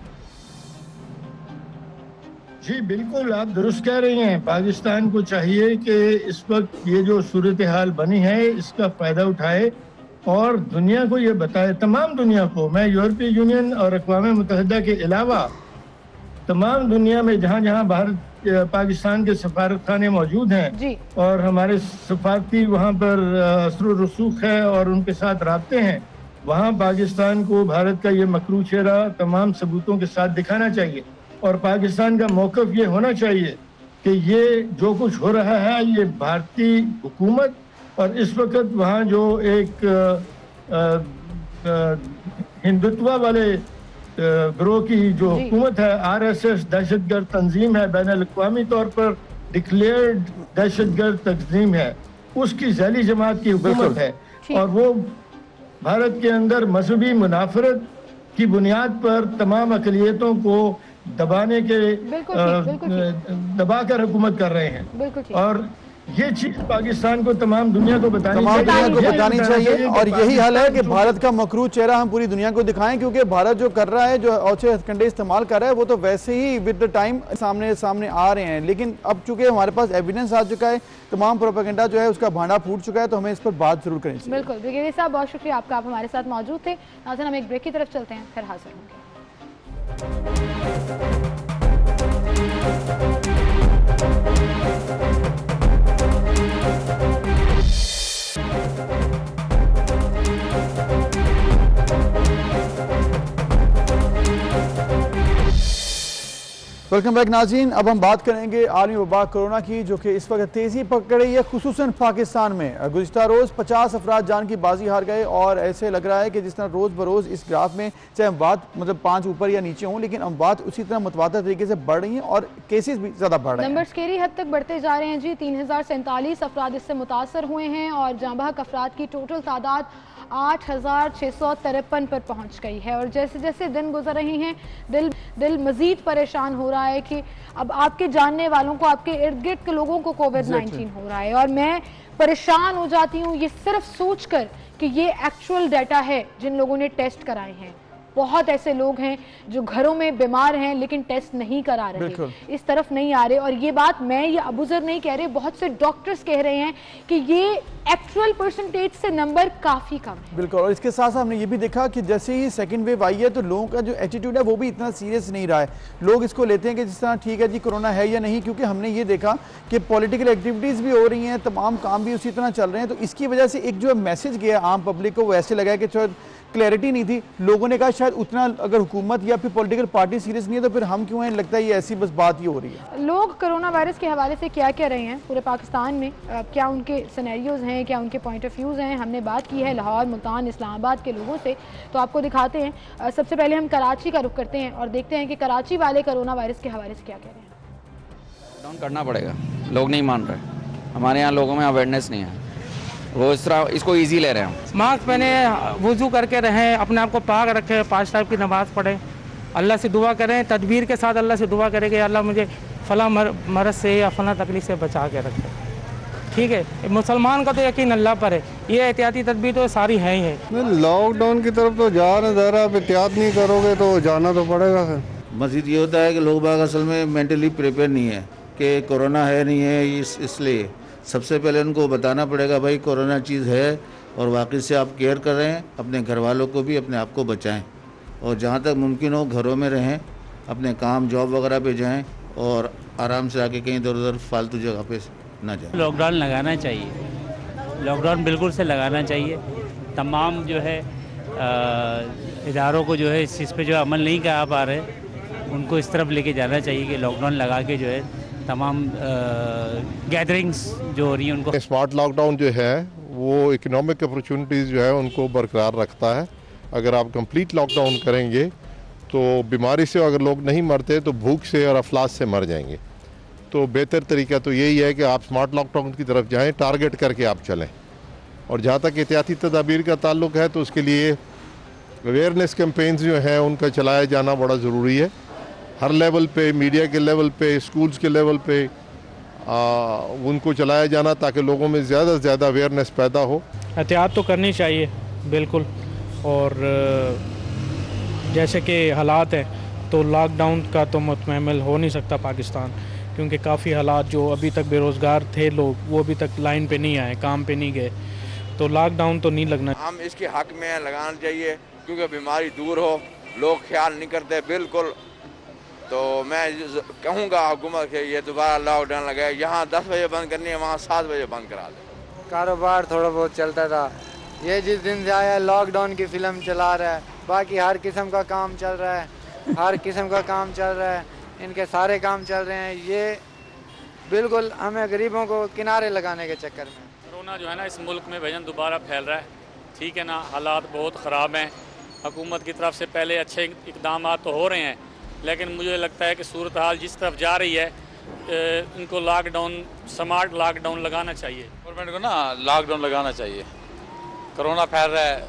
जी बिल्कुल, आप दुरुस्त कह रही हैं। पाकिस्तान को चाहिए कि इस वक्त ये जो सूरत हाल बनी है इसका फायदा उठाए और दुनिया को ये बताए, तमाम दुनिया को। मैं यूरोपीय यूनियन और अक़वाम मुत्तहिदा के अलावा तमाम दुनिया में जहाँ जहाँ भारत पाकिस्तान के सफारत खाने मौजूद हैं जी। और हमारे सफारती वहाँ पर असर रसूख है और उनके साथ राब्ते हैं, वहाँ पाकिस्तान को भारत का ये मकरू चेहरा तमाम सबूतों के साथ दिखाना चाहिए और पाकिस्तान का मौक़िफ़ ये होना चाहिए कि ये जो कुछ हो रहा है ये भारतीय हुकूमत और इस वक्त वहाँ जो एक आ, आ, हिंदुत्व वाले ग्रोह की जो हुकूमत है, आरएसएस दहशतगर्द तंजीम है, बैन अल-अक़वामी तौर पर डिक्लेयर्ड दहशतगर्द तंजीम है, उसकी जैली जमात की हुकूमत है और वो भारत के अंदर मजहबी मुनाफरत की बुनियाद पर तमाम अक़लियतों को दबाने के दबाकर हुकूमत कर रहे हैं और ये चीज पाकिस्तान को तमाम दुनिया को बतानी तमाम दुनिया को बतानी चाहिए और यही हाल है कि भारत का मकरू चेहरा हम पूरी दुनिया को दिखाएं, क्योंकि भारत जो कर रहा है, जो औचे हथकंडे इस्तेमाल कर रहा है, वो तो वैसे ही विद द टाइम सामने सामने आ रहे हैं। लेकिन अब चूंकि हमारे पास एविडेंस आ चुका है, तमाम प्रोपेगेंडा जो है उसका भांडा फूट चुका है, तो हमें इस पर बात जरूर करनी चाहिए। बिल्कुल ब्रिगेडियर साहब, बहुत शुक्रिया आपका, आप हमारे साथ मौजूद थे। नाज़रीन, हम एक ब्रेक की तरफ चलते हैं, फिर हाजिर होंगे। वेलकम बैक नाज़रीन। अब हम बात करेंगे आलमी वबा कोरोना की, जो कि इस वक्त तेज़ी पकड़ रही है, खुसूसन पाकिस्तान में। गुज़िश्ता रोज़ पचास अफराद जान की बाजी हार गए और ऐसे लग रहा है कि जिस तरह रोज़ बरोज़ इस ग्राफ में चाहे अमवात मतलब पाँच ऊपर या नीचे हों, लेकिन अमवात उसी तरह मुतवातर तरीके से बढ़ रही हैं और केसेस भी ज़्यादा बढ़ रहे हैं। नंबर स्केरी हद तक बढ़ते जा रहे हैं जी। तीन हज़ार सैंतालीस अफराद इससे मुतासर हुए हैं और जाँ बहक अफराद की टोटल तादाद आठ हज़ार छः सौ तिरपन पर पहुँच गई है। और जैसे जैसे दिन गुजर रही हैं, दिल दिल मज़ीद परेशान हो रहा है कि अब आपके जानने वालों को, आपके इर्द गिर्द के लोगों को कोविड नाइन्टीन हो रहा है और मैं परेशान हो जाती हूँ ये सिर्फ सोचकर कि ये एक्चुअल डाटा है जिन लोगों ने टेस्ट कराए हैं। बहुत ऐसे लोग हैं जो घरों में बीमार हैं लेकिन टेस्ट नहीं करा रहे, इस तरफ नहीं आ रहे। और ये बात मैं या अबूजर नहीं कह रहे, बहुत से डॉक्टर्स कह रहे हैं कि ये एक्चुअल परसेंटेज से नंबर काफी कम है। बिल्कुल। और इसके साथ साथ हमने ये भी देखा कि जैसे ही सेकंड वेव आई है तो लोगों का जो एटीट्यूड है वो भी इतना सीरियस नहीं रहा है। लोग इसको लेते हैं कि जिस तरह ठीक है जी कोरोना है या नहीं, क्योंकि हमने ये देखा कि पॉलिटिकल एक्टिविटीज़ भी हो रही हैं, तमाम काम भी उसी तरह चल रहे हैं। तो इसकी वजह से एक जो मैसेज गया आम पब्लिक को वो ऐसे लगा कि शायद क्लैरिटी नहीं थी, लोगों ने कहा शायद उतना अगर हुकूमत या फिर पॉलिटिकल पार्टी सीरियस नहीं है तो फिर हम क्यों हैं, लगता है ये ऐसी बस बात ही हो रही है। लोग कोरोना वायरस के हवाले से क्या कह रहे हैं पूरे पाकिस्तान में, क्या उनके सिनेरियोज हैं, क्या उनके पॉइंट ऑफ व्यूज़ हैं, हमने बात की है लाहौर, मुल्तान, इस्लामाबाद के लोगों से, तो आपको दिखाते हैं। सबसे पहले हम कराची का रुख करते हैं और देखते हैं कि कराची वाले कोरोना वायरस के हवाले से क्या कह रहे हैं। लॉकडाउन करना पड़ेगा, लोग नहीं मान रहे, हमारे यहाँ लोगों में अवेयरनेस नहीं है, वो इस तरह इसको इजी ले रहे हैं। मास्क पहने, वुजू करके रहें, अपने आप को पाक रखें, पाँच टाइप की नमाज़ पढ़ें, अल्लाह से दुआ करें, तदबीर के साथ अल्लाह से दुआ करें कि अल्लाह मुझे फ़ला मरज़ से या फ़ला तकलीफ़ से बचा के रखे। ठीक है, मुसलमान का तो यकीन अल्लाह पर है, ये एहतियाती तदबीर तो सारी है ही है। लॉकडाउन की तरफ तो जा रहे ज़रा, आप एहतियात नहीं करोगे तो जाना तो पड़ेगा। फिर मज़ीद ये होता है कि लोग बाग असल में मेंटली प्रिपेयर नहीं है कि कोरोना है नहीं है, इस इसलिए सबसे पहले उनको बताना पड़ेगा भाई कोरोना चीज़ है और वाकई से आप केयर कर रहे हैं, अपने घर वालों को भी अपने आप को बचाएं और जहाँ तक मुमकिन हो घरों में रहें, अपने काम जॉब वगैरह पे जाएं और आराम से आके कहीं इधर उधर फालतू जगह पे ना जाएं। लॉकडाउन लगाना चाहिए, लॉकडाउन बिल्कुल से लगाना चाहिए। तमाम जो है इदारों को जो है इस चीज़ पे जो अमल नहीं कर पा रहे उनको इस तरफ लेके जाना चाहिए कि लॉकडाउन लगा के जो है तमाम गैदरिंग्स जो हो रही हैं उनको। स्मार्ट लॉकडाउन जो है वो इकोनॉमिक अपॉर्चुनिटीज़ जो है उनको बरकरार रखता है। अगर आप कंप्लीट लॉकडाउन करेंगे तो बीमारी से अगर लोग नहीं मरते तो भूख से और अफलास से मर जाएंगे। तो बेहतर तरीका तो यही है कि आप स्मार्ट लॉकडाउन की तरफ जाएं, टारगेट करके आप चलें। और जहाँ तक एहतियाती तदाबीर का ताल्लुक है तो उसके लिए अवेयरनेस कैंपेन्स जो हैं उनका चलाया जाना बड़ा ज़रूरी है। हर लेवल पे, मीडिया के लेवल पे, स्कूल्स के लेवल पे आ, उनको चलाया जाना ताकि लोगों में ज़्यादा से ज़्यादा अवेयरनेस पैदा हो। एहतियात तो करनी चाहिए बिल्कुल, और जैसे कि हालात हैं तो लॉकडाउन का तो मुतमैमल हो नहीं सकता पाकिस्तान, क्योंकि काफ़ी हालात जो अभी तक बेरोज़गार थे लोग वो अभी तक लाइन पे नहीं आए, काम पे नहीं गए, तो लॉकडाउन तो नहीं लगना। हम इसके हक में लगाना चाहिए क्योंकि बीमारी दूर हो, लोग ख्याल नहीं करते बिल्कुल। तो मैं कहूँगा हुकूमत के ये दोबारा लॉकडाउन लगाए, यहाँ दस बजे बंद करनी है वहाँ सात बजे बंद करा दे। कारोबार थोड़ा बहुत चलता था, ये जिस दिन से आया लॉकडाउन की फिल्म चला रहा है, बाकी हर किस्म का काम चल रहा है, हर किस्म का काम चल रहा है, इनके सारे काम चल रहे हैं। ये बिल्कुल हमें गरीबों को किनारे लगाने के चक्कर में। कोरोना जो है ना इस मुल्क में भजन दोबारा फैल रहा है, ठीक है ना, हालात बहुत ख़राब हैं। हुकूमत की तरफ से पहले अच्छे इकदाम तो हो रहे हैं, लेकिन मुझे लगता है कि सूरत हाल जिस तरफ जा रही है इनको लॉकडाउन, स्मार्ट लॉकडाउन लगाना चाहिए। गवर्नमेंट को ना लॉकडाउन लगाना चाहिए, कोरोना फैल रहा है,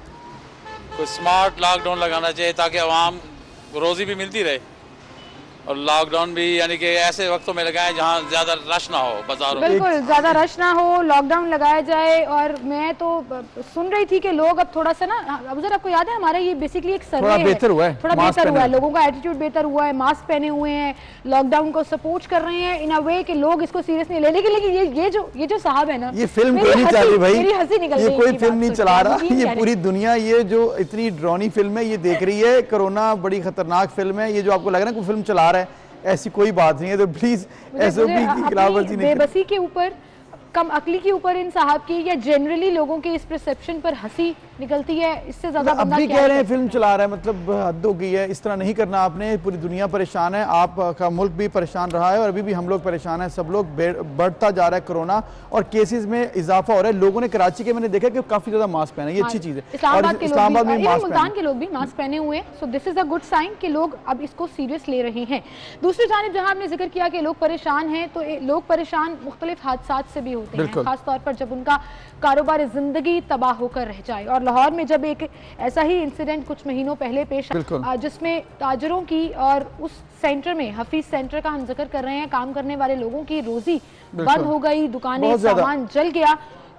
कोई स्मार्ट लॉकडाउन लगाना चाहिए ताकि आवाम रोज़ी भी मिलती रहे और लॉकडाउन भी यानी कि ऐसे वक्तों में लगाएं जहाँ ज़्यादा रश ना हो बाजारों में। बिल्कुल ज़्यादा रश ना हो, लॉकडाउन लगाया जाए। और मैं तो सुन रही थी कि लोग अब थोड़ा सा ना, अब जरा आपको याद है हमारा ये बेसिकली एक सर्वे है, बेहतर हुआ है, थोड़ा बेहतर हुआ है, लोगों का एटीट्यूड बेहतर हुआ है, मास्क पहने हुए हैं, लॉकडाउन को सपोर्ट कर रहे हैं इन अ वे कि लोग इसको सीरियस नहीं ले। लेकिन लेकिन ये ये जो ये जो साहब है ना, ये फिल्म नहीं चल रही भाई, मेरी हंसी निकल ये रही, कोई फिल्म नहीं चला रहा, ये पूरी दुनिया ये जो इतनी ड्रोनी फिल्म है ये देख रही है। कोरोना बड़ी खतरनाक फिल्म है, ये जो आपको लग रहा है कोई फिल्म चला रहा है, ऐसी कोई बात नहीं है। तो प्लीज एसओपी की खिलाफवर्जी नहीं, बेबसी के ऊपर, कम अकली के ऊपर इन साहब की या जनरली लोगों के इस परसेप्शन पर हंसी निकलती है, इससे ज्यादा बंदा अभी क्या कह रहे हैं फिल्म चला रहा है, मतलब हद हो गई है, इस तरह नहीं करना आपने। पूरी दुनिया परेशान है, आपका मुल्क भी परेशान रहा है और अभी भी हम लोग परेशान हैं, सब लोग बढ़ता जा रहा है कोरोना और केसेस में इजाफा हो रहा है। लोगों ने कराची के मैंने देखा कि काफी ज्यादा मास्क पहना, ये अच्छी चीज है। इस्लामाबाद में, मुल्तान के लोग भी मास्क पहने हुए हैं, so this is a good sign कि लोग अब इसको सीरियस ले रहे हैं। दूसरी जानिब जहां आपने जिक्र किया कि लोग परेशान हैं, तो लोग परेशान मुख्तलिफ हादसात से भी होते हैं, खासतौर पर जब उनका कारोबार जिंदगी तबाह होकर रह जाए। और लाहौर में जब एक ऐसा ही इंसिडेंट कुछ महीनों पहले पेश आया जिसमें ताजरों की और उस सेंटर में, हफीज सेंटर का हम जिक्र कर रहे हैं, काम करने वाले लोगों की रोजी बंद हो गई, दुकानें, सामान जल गया,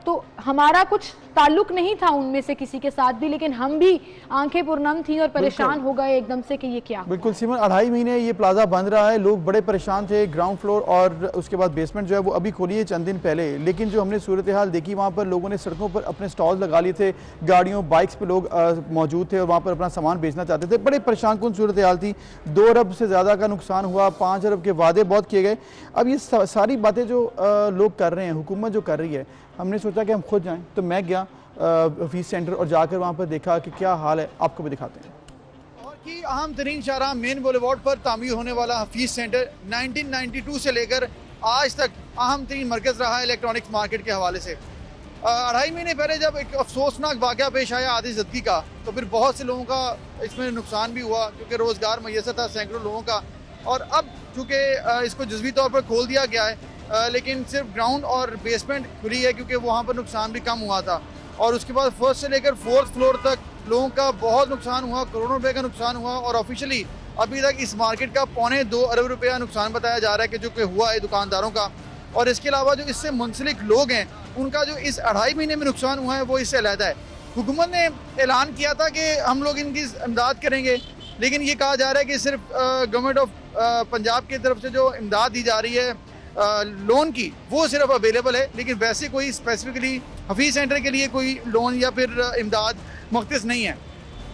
तो हमारा कुछ ताल्लुक नहीं था उनमें से किसी के साथ भी, लेकिन हम भी आंखें पुरनम थी और परेशान हो गए एकदम से कि ये क्या। बिल्कुल सिमन, अढ़ाई महीने ये प्लाजा बंद रहा है, लोग बड़े परेशान थे। ग्राउंड फ्लोर और उसके बाद बेसमेंट जो है वो अभी खोली है चंद दिन पहले, लेकिन जो हमने सूरत हाल देखी वहाँ पर लोगों ने सड़कों पर अपने स्टॉल लगा लिए थे, गाड़ियों बाइक्स पे लोग मौजूद थे और वहाँ पर अपना सामान बेचना चाहते थे। बड़े परेशान कुन सूरत हाल थी। दो अरब से ज़्यादा का नुकसान हुआ, पाँच अरब के वादे बहुत किए गए। अब ये सारी बातें जो लोग कर रहे हैं, हुकूमत जो कर रही है, हमने सोचा कि हम खुद जाएँ, तो मैं गया हफीज़ सेंटर और जाकर वहाँ पर देखा कि क्या हाल है, आपको भी दिखाते हैं। और की अहम तरीन शाहराह मेन बुलेवार्ड पर तामीर होने वाला Hafeez centre nineteen ninety two से लेकर आज तक अहम तरीन मरकज़ रहा है इलेक्ट्रॉनिक्स मार्केट के हवाले से। अढ़ाई महीने पहले जब एक अफसोसनाक वाक़या पेश आया आतिशज़दगी का, तो फिर बहुत से लोगों का इसमें नुकसान भी हुआ क्योंकि रोज़गार मैसर था सैकड़ों लोगों का। और अब चूँकि इसको जुज़वी तौर पर खोल दिया गया है, लेकिन सिर्फ ग्राउंड और बेसमेंट खुली है क्योंकि वहाँ पर नुकसान भी कम हुआ था। और उसके बाद फर्स्ट से लेकर फोर्थ फ्लोर तक लोगों का बहुत नुकसान हुआ, करोड़ों रुपए का नुकसान हुआ। और ऑफिशियली अभी तक इस मार्केट का पौने दो अरब रुपया नुकसान बताया जा रहा है कि जो कि हुआ है दुकानदारों का। और इसके अलावा जो इससे मुंसलिक लोग हैं उनका जो इस अढ़ाई महीने में नुकसान हुआ है वो इससे अलहदा है। हुकूमत ने ऐलान किया था कि हम लोग इनकी इमदाद करेंगे, लेकिन ये कहा जा रहा है कि सिर्फ गवर्नमेंट ऑफ पंजाब की तरफ से जो इमदाद दी जा रही है लोन की वो सिर्फ अवेलेबल है, लेकिन वैसे कोई स्पेसिफिकली हफीज़ सेंटर के लिए कोई लोन या फिर इमदाद मुख्तस नहीं है।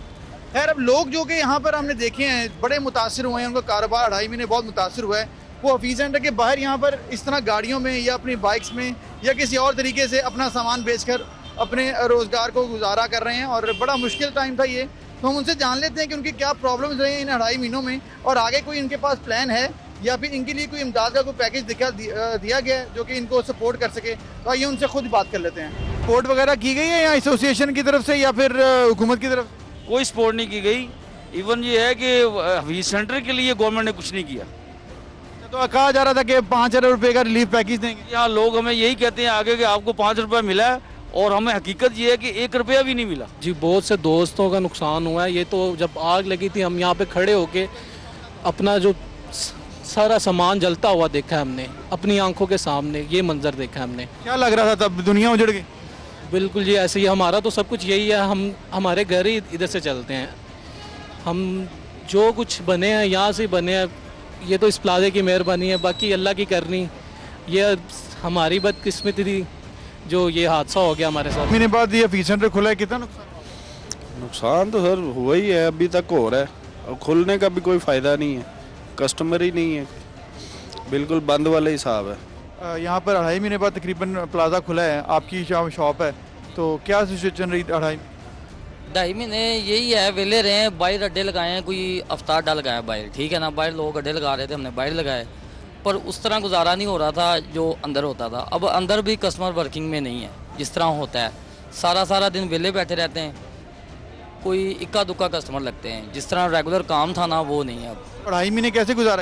खैर, अब लोग जो कि यहाँ पर हमने देखे हैं बड़े मुतासिर हुए हैं, उनका कारोबार अढ़ाई महीने बहुत मुतासिर हुआ है। वो हफीज़ सेंटर के बाहर यहाँ पर इस तरह गाड़ियों में या अपनी बाइक्स में या किसी और तरीके से अपना सामान बेचकर अपने रोज़गार को गुजारा कर रहे हैं। और बड़ा मुश्किल टाइम था ये, तो हम उनसे जान लेते हैं कि उनकी क्या प्रॉब्लम्स रहे हैं इन अढ़ाई महीनों में और आगे कोई इनके पास प्लान है या फिर इनके लिए कोई इमदाद का कोई पैकेज दिखा दिया गया है जो कि इनको सपोर्ट कर सके। तो आइए उनसे खुद बात कर लेते हैं। सपोर्ट वगैरह की गई है या एसोसिएशन की तरफ से या फिर हुकूमत की तरफ? कोई सपोर्ट नहीं की गई। इवन ये है कि हफीज़ सेंटर के लिए गवर्नमेंट ने कुछ नहीं किया। तो कहा जा रहा था कि पाँच अरब रुपये का रिलीफ पैकेज देंगे। यहाँ लोग हमें यही कहते हैं आगे कि आपको पाँच रुपये मिला है और हमें हकीकत ये है कि एक रुपया भी नहीं मिला। जी, बहुत से दोस्तों का नुकसान हुआ है। ये तो जब आग लगी थी हम यहाँ पे खड़े होके अपना जो सारा सामान जलता हुआ देखा है हमने अपनी आंखों के सामने, ये मंजर देखा हमने। क्या लग रहा था तब? दुनिया उजड़ गई। बिल्कुल जी, ऐसे ही हमारा तो सब कुछ यही है। हम हमारे घर ही इधर से चलते हैं, हम जो कुछ बने हैं यहाँ से बने हैं। ये तो इस प्लाजे की मेहरबानी है, बाकी अल्लाह की करनी। ये हमारी बदकिस्मती थी जो ये हादसा हो गया हमारे साथ। महीने बाद ये हफीज़ सेंटर खुला है, कितना नुकसान? नुकसान तो सर हुआ ही है, अभी तक हो रहा है और खुलने का भी कोई फ़ायदा नहीं है, कस्टमर ही नहीं है, बिल्कुल बंद वाला हिसाब है। यहाँ पर अढ़ाई महीने बाद तकरीबन प्लाजा खुला है, आपकी शॉप है, तो क्या सिचुएशन रही अढ़ाई ढाई महीने? यही है, वेले रहे हैं, बाहर अड्डे लगाए हैं, कोई अवतार डाल लगाया बाहर, ठीक है ना, बाहर लोग अड्डे लगा रहे थे, हमने बाहर लगाए, पर उस तरह गुजारा नहीं हो रहा था जो अंदर होता था। अब अंदर भी कस्टमर वर्किंग में नहीं है जिस तरह होता है, सारा सारा दिन वेले बैठे रहते हैं, कोई इक्का दुक्का कस्टमर लगते हैं, जिस तरह रेगुलर काम था ना वो नहीं है। अब अढ़ाई महीने कैसे गुजारा?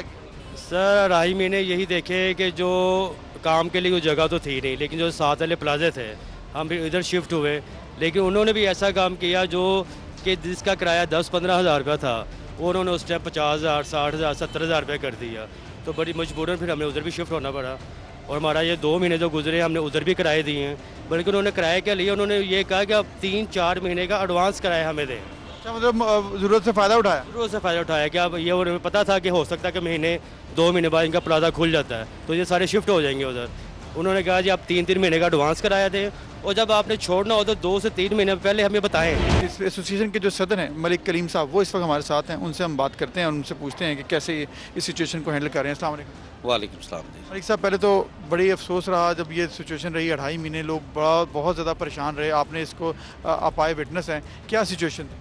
सर अढ़ाई महीने यही देखे कि जो काम के लिए कोई जगह तो थी नहीं, लेकिन जो साथ वाले प्लाजे थे हम भी इधर शिफ्ट हुए, लेकिन उन्होंने भी ऐसा काम किया जो कि जिसका किराया दस पंद्रह हज़ार रुपया था वो उन्होंने उस टाइम पचास हज़ार साठ हज़ार सत्तर हज़ार रुपये कर दिया। तो बड़ी मजबूरन फिर हमें उधर भी शिफ्ट होना पड़ा और हमारा ये दो महीने जो गुजरे हमने उधर भी किराए दिए हैं, बल्कि उन्होंने किराए क्या लिया, उन्होंने ये कहा कि अब तीन चार महीने का एडवांस किराया हमें दें। अच्छा, मतलब ज़रूरत से फ़ायदा उठाया? ज़रूरत से फ़ायदा उठाया कि अब ये उन्हें पता था कि हो सकता है कि महीने दो महीने बाद इनका प्लाजा खुल जाता है तो ये सारे शिफ्ट हो जाएंगे उधर। उन्होंने कहा जी आप तीन तीन महीने का एडवांस कराया थे और जब आपने छोड़ना हो तो दो से तीन महीने पहले हमें बताएं। इस एसोसिएशन के जो सदर हैं मलिक कलीम साहब, वो इस वक्त हमारे साथ हैं, उनसे हम बात करते हैं और उनसे पूछते हैं कि कैसे इस सिचुएशन को हैंडल कर रहे हैं। अस्सलाम वालेकुम। वालेकुम सलाम। मलिक साहब, पहले तो बड़ी अफसोस रहा जब ये सिचुएशन रही, अढ़ाई महीने लोग बड़ा बहुत ज़्यादा परेशान रहे, आपने इसको आप आए विटनेस हैं, क्या सिचुएशन थी?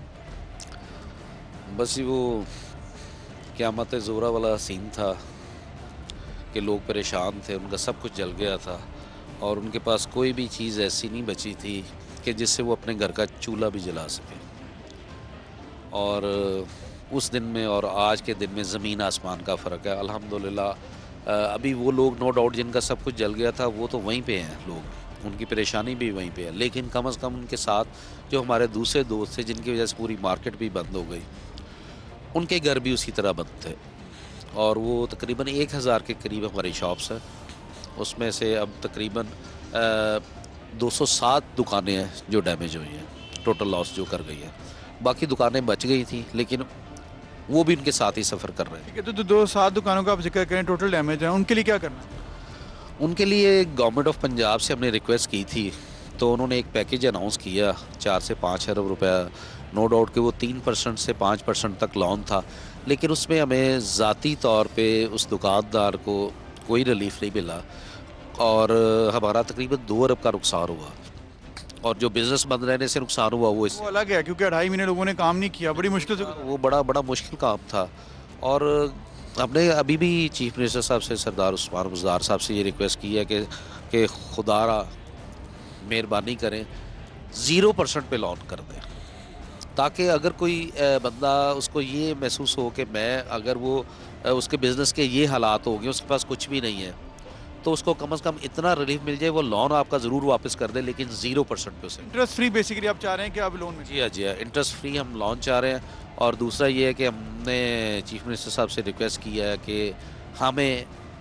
बस वो क़यामत ज़ोरा वाला सीन था कि लोग परेशान थे, उनका सब कुछ जल गया था और उनके पास कोई भी चीज़ ऐसी नहीं बची थी कि जिससे वो अपने घर का चूल्हा भी जला सके। और उस दिन में और आज के दिन में ज़मीन आसमान का फ़र्क है। अल्हम्दुलिल्लाह अभी वो लोग नो डाउट जिनका सब कुछ जल गया था वो तो वहीं पे हैं, लोग उनकी परेशानी भी वहीं पे है, लेकिन कम अज़ कम उनके साथ जो हमारे दूसरे दोस्त थे जिनकी वजह से पूरी मार्केट भी बंद हो गई, उनके घर भी उसी तरह बंद थे और वो तकरीबन एक हज़ार के करीब हमारी शॉप्स है, उसमें से अब तकरीबन दो सौ सात दुकानें हैं जो डैमेज हुई हैं, टोटल लॉस जो कर गई है। बाकी दुकानें बच गई थी लेकिन वो भी उनके साथ ही सफ़र कर रहे हैं। ठीक है, तो दो सात दुकानों का आप जिक्र करें, टोटल डैमेज है, उनके लिए क्या करना? उनके लिए गवर्नमेंट ऑफ पंजाब से हमने रिक्वेस्ट की थी, तो उन्होंने एक पैकेज अनाउंस किया चार से पाँच अरब रुपया। नो डाउट कि वो तीन परसेंट से पाँच परसेंट तक लोन था, लेकिन उसमें हमें ज़ाती तौर पे उस दुकानदार को कोई रिलीफ नहीं मिला और हमारा तकरीबन दो अरब का नुकसान हुआ। और जो बिज़नेस बंद रहने से नुकसान हुआ वो इस वो अलग है, क्योंकि अढ़ाई महीने लोगों ने काम नहीं किया, बड़ी मुश्किल से वो बड़ा बड़ा मुश्किल काम था। और हमने अभी भी चीफ मिनिस्टर साहब से, सरदार उस्मान बुज़दार साहब से ये रिक्वेस्ट की है कि कि खुदारा मेहरबानी करें ज़ीरो परसेंट पे लोन कर दें, ताकि अगर कोई बंदा उसको ये महसूस हो कि मैं अगर वो उसके बिज़नेस के ये हालात हो गए, उसके पास कुछ भी नहीं है, तो उसको कम से कम इतना रिलीफ मिल जाए, वो लोन आपका ज़रूर वापस कर दे, लेकिन ज़ीरो परसेंट पे उसे इंटरेस्ट फ्री बेसिकली आप चाह रहे हैं कि आप लोन में? जी हाँ जी हाँ, इंटरेस्ट फ्री हम लोन चाह रहे हैं। और दूसरा ये है कि हमने चीफ मिनिस्टर साहब से रिक्वेस्ट किया है कि हमें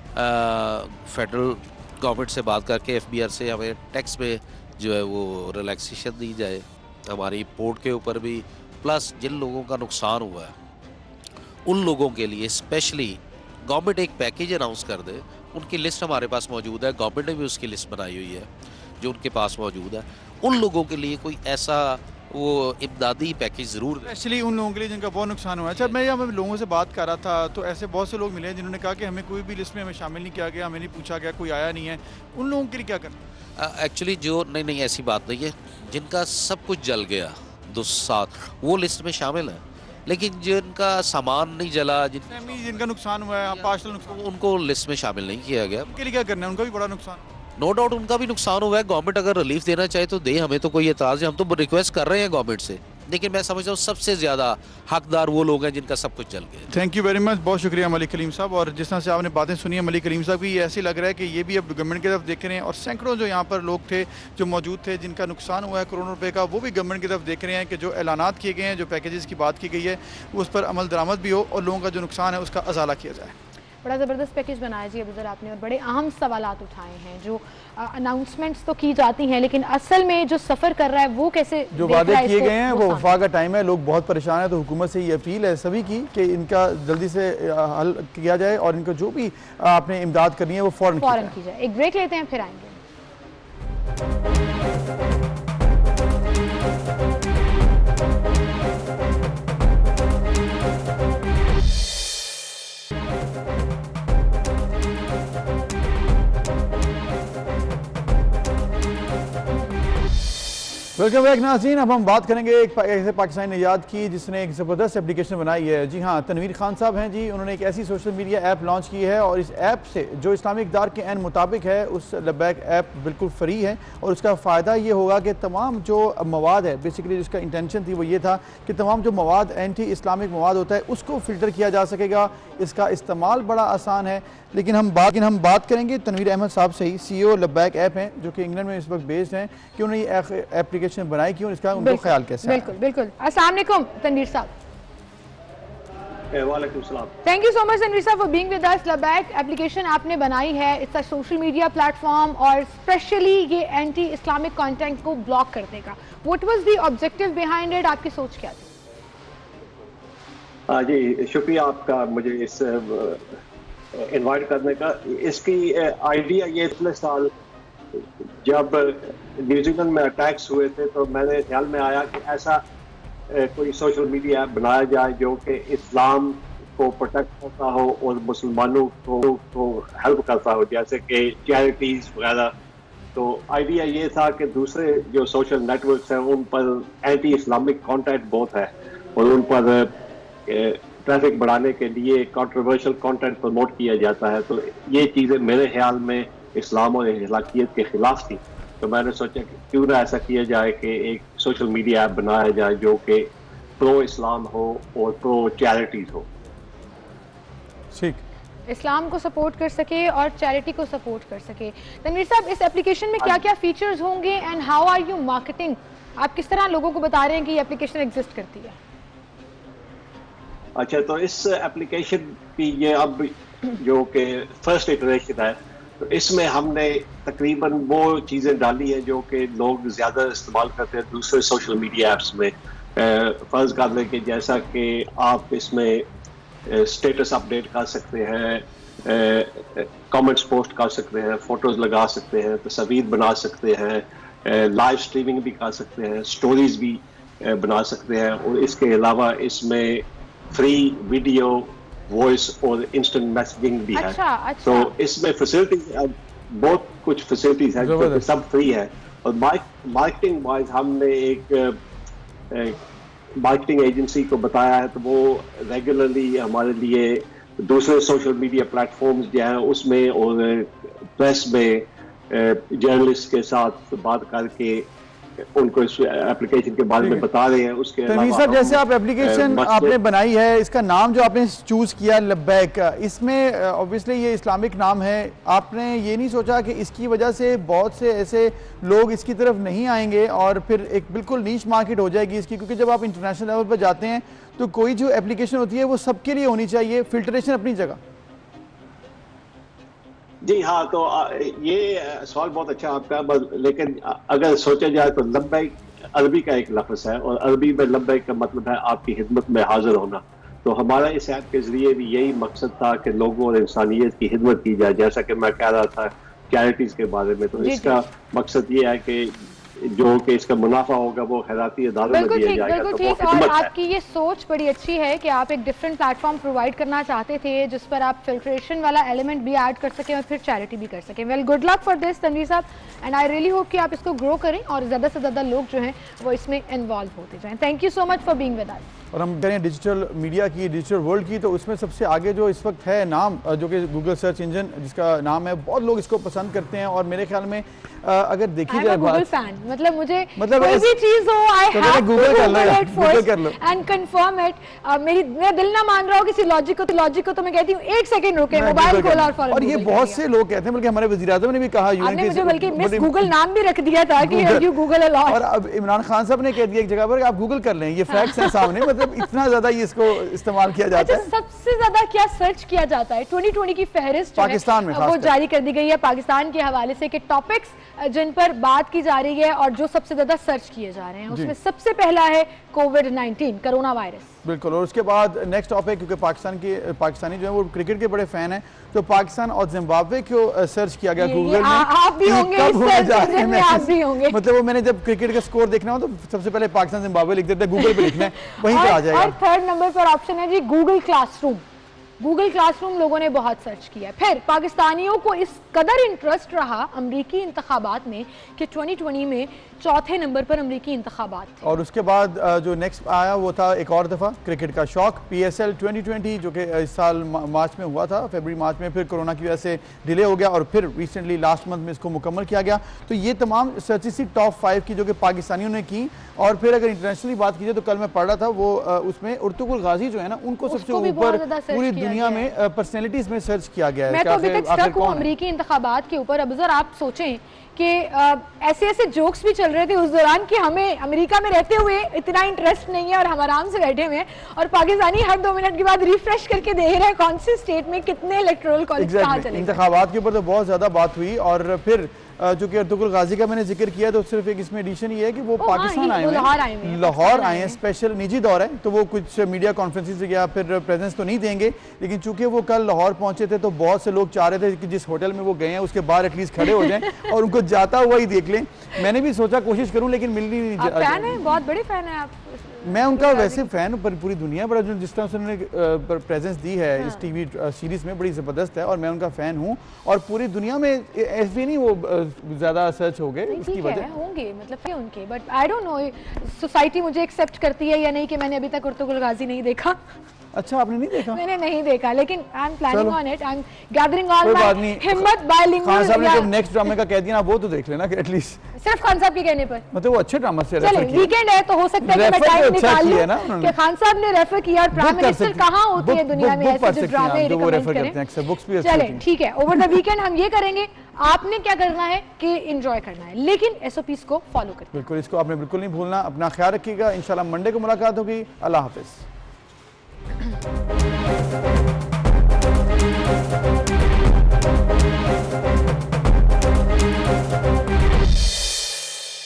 फेडरल गवर्नमेंट से बात करके एफ बी आर से हमें टैक्स में जो है वो रिलैक्सेशन दी जाए हमारी पोर्ट के ऊपर भी, प्लस जिन लोगों का नुकसान हुआ है उन लोगों के लिए स्पेशली गवर्नमेंट एक पैकेज अनाउंस कर दे। उनकी लिस्ट हमारे पास मौजूद है, गवर्नमेंट ने भी उसकी लिस्ट बनाई हुई है जो उनके पास मौजूद है। उन लोगों के लिए कोई ऐसा वो इमदादी पैकेज ज़रूर दे, एक्चुअली उन लोगों के लिए जिनका बहुत नुकसान हुआ है। अच्छा, मैं यहाँ लोगों से बात कर रहा था तो ऐसे बहुत से लोग मिले जिन्होंने कहा कि हमें कोई भी लिस्ट में हमें शामिल नहीं किया गया, हमें नहीं पूछा गया, कोई आया नहीं है। उन लोगों के लिए क्या करना? एक्चुअली जो नहीं नहीं ऐसी बात नहीं है, जिनका सब कुछ जल गया दो सात वो लिस्ट में शामिल है, लेकिन जिनका सामान नहीं जला, जिन जिनका नुकसान हुआ है, पार्शल नुकसान, उनको लिस्ट में शामिल नहीं किया गया। उनके लिए क्या करना है? उनका भी बड़ा नुकसान, नो डाउट उनका भी नुकसान हुआ है। गवर्नमेंट अगर रिलीफ देना चाहे तो दे, हमें तो कोई एतराज़ है, हम तो रिक्वेस्ट कर रहे हैं गवर्नमेंट से, लेकिन मैं समझता हूँ सबसे ज़्यादा हकदार वो लोग हैं जिनका सब कुछ जल गया। थैंक यू वेरी मच, बहुत शुक्रिया मलिक कलीम साहब। और जिस तरह से आपने बातें सुनी है मलिक कलीम साहब की, ये ऐसे लग रहा है कि ये भी अब गवर्नमेंट की तरफ देख रहे हैं और सैकड़ों जो यहाँ पर लोग थे जो मौजूद थे जिनका नुकसान हुआ है करोड़ों रुपये का, वो भी गवर्नमेंट की तरफ देख रहे हैं कि जो ऐलानात किए गए हैं, जो पैकेजेस की बात की गई है, उस पर अमल दरामद भी हो और लोगों का जो नुकसान है उसका अजाला किया जाए। बड़ा ज़बरदस्त पैकेज बनाया जी अबूज़र आपने, और बड़े अहम सवालात उठाए हैं। जो अनाउंसमेंट्स तो की जाती हैं, लेकिन असल में जो सफ़र कर रहा है वो कैसे, जो वादे किए गए हैं वो वफा का टाइम है, लोग बहुत परेशान हैं। तो हुकूमत से ये अपील है सभी की कि इनका जल्दी से हल किया जाए और इनको जो भी आपने इमदाद करनी है वो फ़ौरन फ़ौरन की जाए। एक ब्रेक लेते हैं, फिर आएंगे। वेलकम बैक नाज़रीन। अब हम बात करेंगे एक ऐसे पाकिस्तानी निजात की जिसने एक ज़बरदस्त एप्लीकेशन बनाई है। जी हाँ, तनवीर खान साहब हैं जी, उन्होंने एक ऐसी सोशल मीडिया ऐप लॉन्च की है और इस ऐप से जो इस्लामी इक़दार के एन मुताबिक है, उस लबैक ऐप बिल्कुल फ्री है और उसका फ़ायदा ये होगा कि तमाम जो मवाद है, बेसिकली जिसका इंटेंशन थी वो ये था कि तमाम जो मवाद एंटी इस्लामिक मवाद होता है उसको फ़िल्टर किया जा सकेगा। इसका इस्तेमाल बड़ा आसान है। लेकिन हम बात हम बात करेंगे तनवीर अहमद साहब से ही, सी ओ लबैक ऐप हैं जो कि इंग्लैंड में इस वक्त बेस्ड हैं, कि उन्होंने ये एप्लीकेशन बनाई क्यों, इसका उनको ख्याल कैसे? बिल्कुल बिल्कुल। अस्सलाम वालेकुम तनवीर साहब। वालेकुम सलाम। Thank you so much Tanveer साहब for being with us. Labbaik application आपने बनाई है, it's a social media platform और स्पेशली ये एंटी इस्लामिक कंटेंट को ब्लॉक कर देगा। What was the objective behind it, आपकी सोच क्या थी? हाँ जी, शुक्रिया आपका मुझे इस इनवाइट करने का। इसकी आइडिया ये पिछले साल जब न्यूजीलैंड में अटैक्स हुए थे तो मैंने ख्याल में आया कि ऐसा कोई सोशल मीडिया ऐप बनाया जाए जो कि इस्लाम को प्रोटेक्ट करता हो और मुसलमानों को, को हेल्प करता हो, जैसे कि चैरिटीज़ वगैरह। तो आइडिया ये था कि दूसरे जो सोशल नेटवर्क्स हैं उन पर एंटी इस्लामिक कंटेंट बहुत है और उन पर ट्रैफिक बढ़ाने के लिए कंट्रोवर्शियल कंटेंट प्रमोट किया जाता है। तो ये चीज़ें मेरे ख्याल में इस्लाम और अखलाकियत के खिलाफ थी। तो मैंने सोचा कि क्यों ना ऐसा किया जाए कि एक सोशल मीडिया ऐप बनाया जाए जो कि प्रो इस्लाम हो और प्रो चैरिटीज़ हो। ठीक, इस्लाम को सपोर्ट कर सके और चैरिटी को सपोर्ट कर सके। तनवीर साहब, इस एप्लीकेशन में क्या क्या फीचर्स होंगे and how are you marketing? आप किस तरह लोगों को बता रहे हैं कि ये एप्लीकेशन एग्जिस्ट करती है? अच्छा, तो इस एप्लीकेशन की ये अब जो कि फर्स्ट इटरेशन है, तो इसमें हमने तकरीबन वो चीज़ें डाली हैं जो कि लोग ज़्यादा इस्तेमाल करते हैं दूसरे सोशल मीडिया ऐप्स में। फ़र्ज़ कर लें कि जैसा कि आप इसमें स्टेटस अपडेट कर सकते हैं, कमेंट्स पोस्ट कर सकते हैं, फ़ोटोज़ लगा सकते हैं, तस्वीर बना सकते हैं, लाइव स्ट्रीमिंग भी कर सकते हैं, स्टोरीज भी बना सकते हैं, और इसके अलावा इसमें फ्री वीडियो, वॉइस और इंस्टेंट मैसेजिंग भी है। अच्छा, अच्छा। तो इसमें फैसिलिटीज बहुत कुछ फैसिलिटीज है जो सब फ्री है। और मार्केटिंग वाइज हमने एक मार्केटिंग एजेंसी को बताया है, तो वो रेगुलरली हमारे लिए दूसरे सोशल मीडिया प्लेटफॉर्म्स जो हैं उसमें और प्रेस में जर्नलिस्ट के साथ बात करके उनको इस एप्लीकेशन के बारे में बता रहे हैं। उसके तमीर साहब, जैसे आप एप्लीकेशन आपने बनाई है, इसका नाम जो आपने चूज किया लब्बैक, इसमें ऑब्वियसली ये इस्लामिक नाम है, आपने ये नहीं सोचा कि इसकी वजह से बहुत से ऐसे लोग इसकी तरफ नहीं आएंगे और फिर एक बिल्कुल नीश मार्केट हो जाएगी इसकी? क्योंकि जब आप इंटरनेशनल लेवल पर जाते हैं तो कोई जो एप्लीकेशन होती है वो सबके लिए होनी चाहिए, फिल्ट्रेशन अपनी जगह। जी हाँ, तो ये सवाल बहुत अच्छा आपका, लेकिन अगर सोचा जाए तो लब्बैक अरबी का एक लफ्ज़ है और अरबी में लब्बैक का मतलब है आपकी खिदमत में हाजिर होना। तो हमारा इस ऐप के जरिए भी यही मकसद था कि लोगों और इंसानियत की खिदमत की जाए, जैसा कि मैं कह रहा था चैरिटीज के बारे में। तो इसका मकसद ये है कि जो कि इसका मुनाफा होगा वो खैराती इदारों में दिया जाएगा। बिल्कुल ठीक, और आपकी ये सोच बड़ी अच्छी है कि आप एक डिफरेंट प्लेटफॉर्म प्रोवाइड करना चाहते थे जिस पर आप फिल्ट्रेशन वाला एलिमेंट भी ऐड कर सकें और फिर चैरिटी भी कर सकें। Well, good luck for this Tanveer साहब, एंड आई रियली होप कि आप इसको ग्रो करें और ज़्यादा से ज़्यादा लोग जो हैं वो इसमें इन्वॉल्व होते जाएं। Thank you so much for being with us. और हम करें डिजिटल मीडिया की, डिजिटल वर्ल्ड की, तो उसमें सबसे आगे जो इस वक्त है नाम, जो कि गूगल सर्च इंजन जिसका नाम है, बहुत लोग इसको पसंद करते हैं। और मेरे ख्याल में अगर देखी जाए गूगल फैन, मतलब मुझे मतलब कोई भी चीज हो आई हैव टू गूगल कर लो एंड कंफर्म इट। मेरी मेरा दिल ना मान रहा हो किसी लॉजिक को, तो लॉजिक को तो मैं कहती हूँ एक सेकंड रुके, मोबाइल खोला और फॉलो। और ये बहुत से लोग कहते हैं, बल्कि हमारे वज़ीर-ए-आज़म ने भी कहा, आपने मुझे बल्कि मिस गूगल नाम भी रख दिया था कि यू गूगल अ लॉट। और अब इमरान खान साहब ने कह दिया एक जगह पर आप गूगल कर लें, ये फैक्ट्स हैं सामने। मतलब इतना ज्यादा ये इसको इस्तेमाल किया जाता है। सबसे ज्यादा क्या सर्च किया जाता है? ट्वेंटी ट्वेंटी की फहरिस्त पाकिस्तान में वो जारी कर दी गई है पाकिस्तान के हवाले से कि टॉपिक्स जिन पर बात की जा रही है और जो सबसे ज्यादा सर्च किए जा रहे हैं, उसमें सबसे पहला है कोविड नाइनटीन, कोरोना वायरस। बिल्कुल, और उसके बाद नेक्स्ट टॉपिक, क्योंकि पाकिस्तान की पाकिस्तानी जो है वो क्रिकेट के बड़े फैन हैं, तो पाकिस्तान और जिम्बाब्वे को सर्च किया गया गूगल में। आप भी होंगे इस सर्च में, आप भी होंगे। मतलब वो मैंने जब क्रिकेट का स्कोर देखना हो तो सबसे पहले पाकिस्तान जिम्बाब्वे लिख देते हैं, गूगल पे लिखना है, वहीं पे आ जाएगा। और थर्ड नंबर पर ऑप्शन है जी गूगल क्लासरूम। गूगल क्लासरूम लोगों ने बहुत सर्च किया। फिर पाकिस्तानियों को इस कदर इंटरेस्ट रहा अमरीकी इंतखाबात में कि ट्वेंटी ट्वेंटी में चौथे नंबर पर अमरीकी इंतखाबात थे। और उसके बाद जो नेक्स्ट आया वो था एक और दफ़ा क्रिकेट का शौक, P S L twenty twenty, जो कि इस साल मार्च में हुआ था, फरवरी मार्च में, फिर कोरोना की वजह से डिले हो गया और फिर रिसेंटली लास्ट मंथ में इसको मुकम्मल किया गया। तो ये तमाम सर्चिस थी टॉप फाइव की जो कि पाकिस्तानियों ने की। और फिर अगर इंटरनेशनली बात की जाए तो कल मैं पढ़ रहा था वो उसमें उर्तुगुल गाजी जो है ना, उनको सबसे ऊपर पूरी दुनिया में पर्सनैलिटीज में सर्च किया गया है। मैं तो अभी तक स्टक हूं अमरीकी इंतखाबात के ऊपर। अब जरा आप सोचें कि ऐसे ऐसे जोक्स भी चल रहे थे उस दौरान कि हमें अमेरिका में रहते हुए इतना इंटरेस्ट नहीं है और हम आराम से बैठे हुए हैं, और पाकिस्तानी हर दो मिनट के बाद रिफ्रेश करके देख रहे हैं कौन से स्टेट में कितने इलेक्टोरल कॉलेज कहाँ चले। इंतखाबात के ऊपर तो बहुत ज्यादा बात हुई। और फिर जो कि अर्तुगरुल गाजी का मैंने जिक्र किया, तो सिर्फ एक इसमें एडिशन ये है कि वो पाकिस्तान आए हुए हैं, लाहौर आए हैं, स्पेशल निजी दौर है, तो वो कुछ मीडिया कॉन्फ्रेंसेस या फिर प्रेजेंस तो नहीं देंगे, लेकिन चूंकि वो कल लाहौर पहुंचे थे तो बहुत से लोग चाह रहे थे कि जिस होटल में वो गए हैं उसके बाहर एटलीस्ट खड़े हो जाएं और उनको जाता हुआ ही देख लें। मैंने भी सोचा कोशिश करूं, लेकिन मिल नहीं। आप फैन हैं, बहुत बड़े फैन हैं आप? मैं उनका वैसे फैन हूं, पर पूरी दुनिया पर जिस तरह से उन्होंने प्रेजेंस दी है हाँ। इस टीवी सीरीज में बड़ी ज़बरदस्त है और मैं उनका फैन हूं। और पूरी दुनिया में ऐसे नहीं वो ज़्यादा सर्च हो गए, उसकी वजह होंगे मतलब उनके, but I don't know society मुझे एक्सेप्ट करती है या नहीं, कि मैंने अभी तक अर्तुगरुल गाजी नहीं देखा। अच्छा, आपने नहीं देखा? मैंने नहीं देखा, लेकिन I am planning on it, I am gathering all my हिम्मत बायलिंगुअल। खान साहब ने जो नेक्स्ट ड्रामे का कह दिया ना, वो तो देख लेना एटलीस्ट। सिर्फ खान साहब के कहने पर, मतलब वो अच्छे ड्रामा से रेफर किया। वीकेंड है तो हो सकता है कि मैं टाइम निकाल लूं कि खान साहब ने रेफर किया। और प्राइम मिनिस्टर कहां होती है दुनिया में ऐसे जो ड्रामे रिकमेंड करें। चलें ठीक है, ओवर द वीकेंड हम ये करेंगे। आपने क्या करना है कि एंजॉय करना है, लेकिन एसओपीज को फॉलो करें। बिल्कुल, इसको आपने बिल्कुल नहीं भूलना। अपना ख्याल रखिएगा, इंशाल्लाह मंडे को मुलाकात होगी। अल्लाह हाफिज।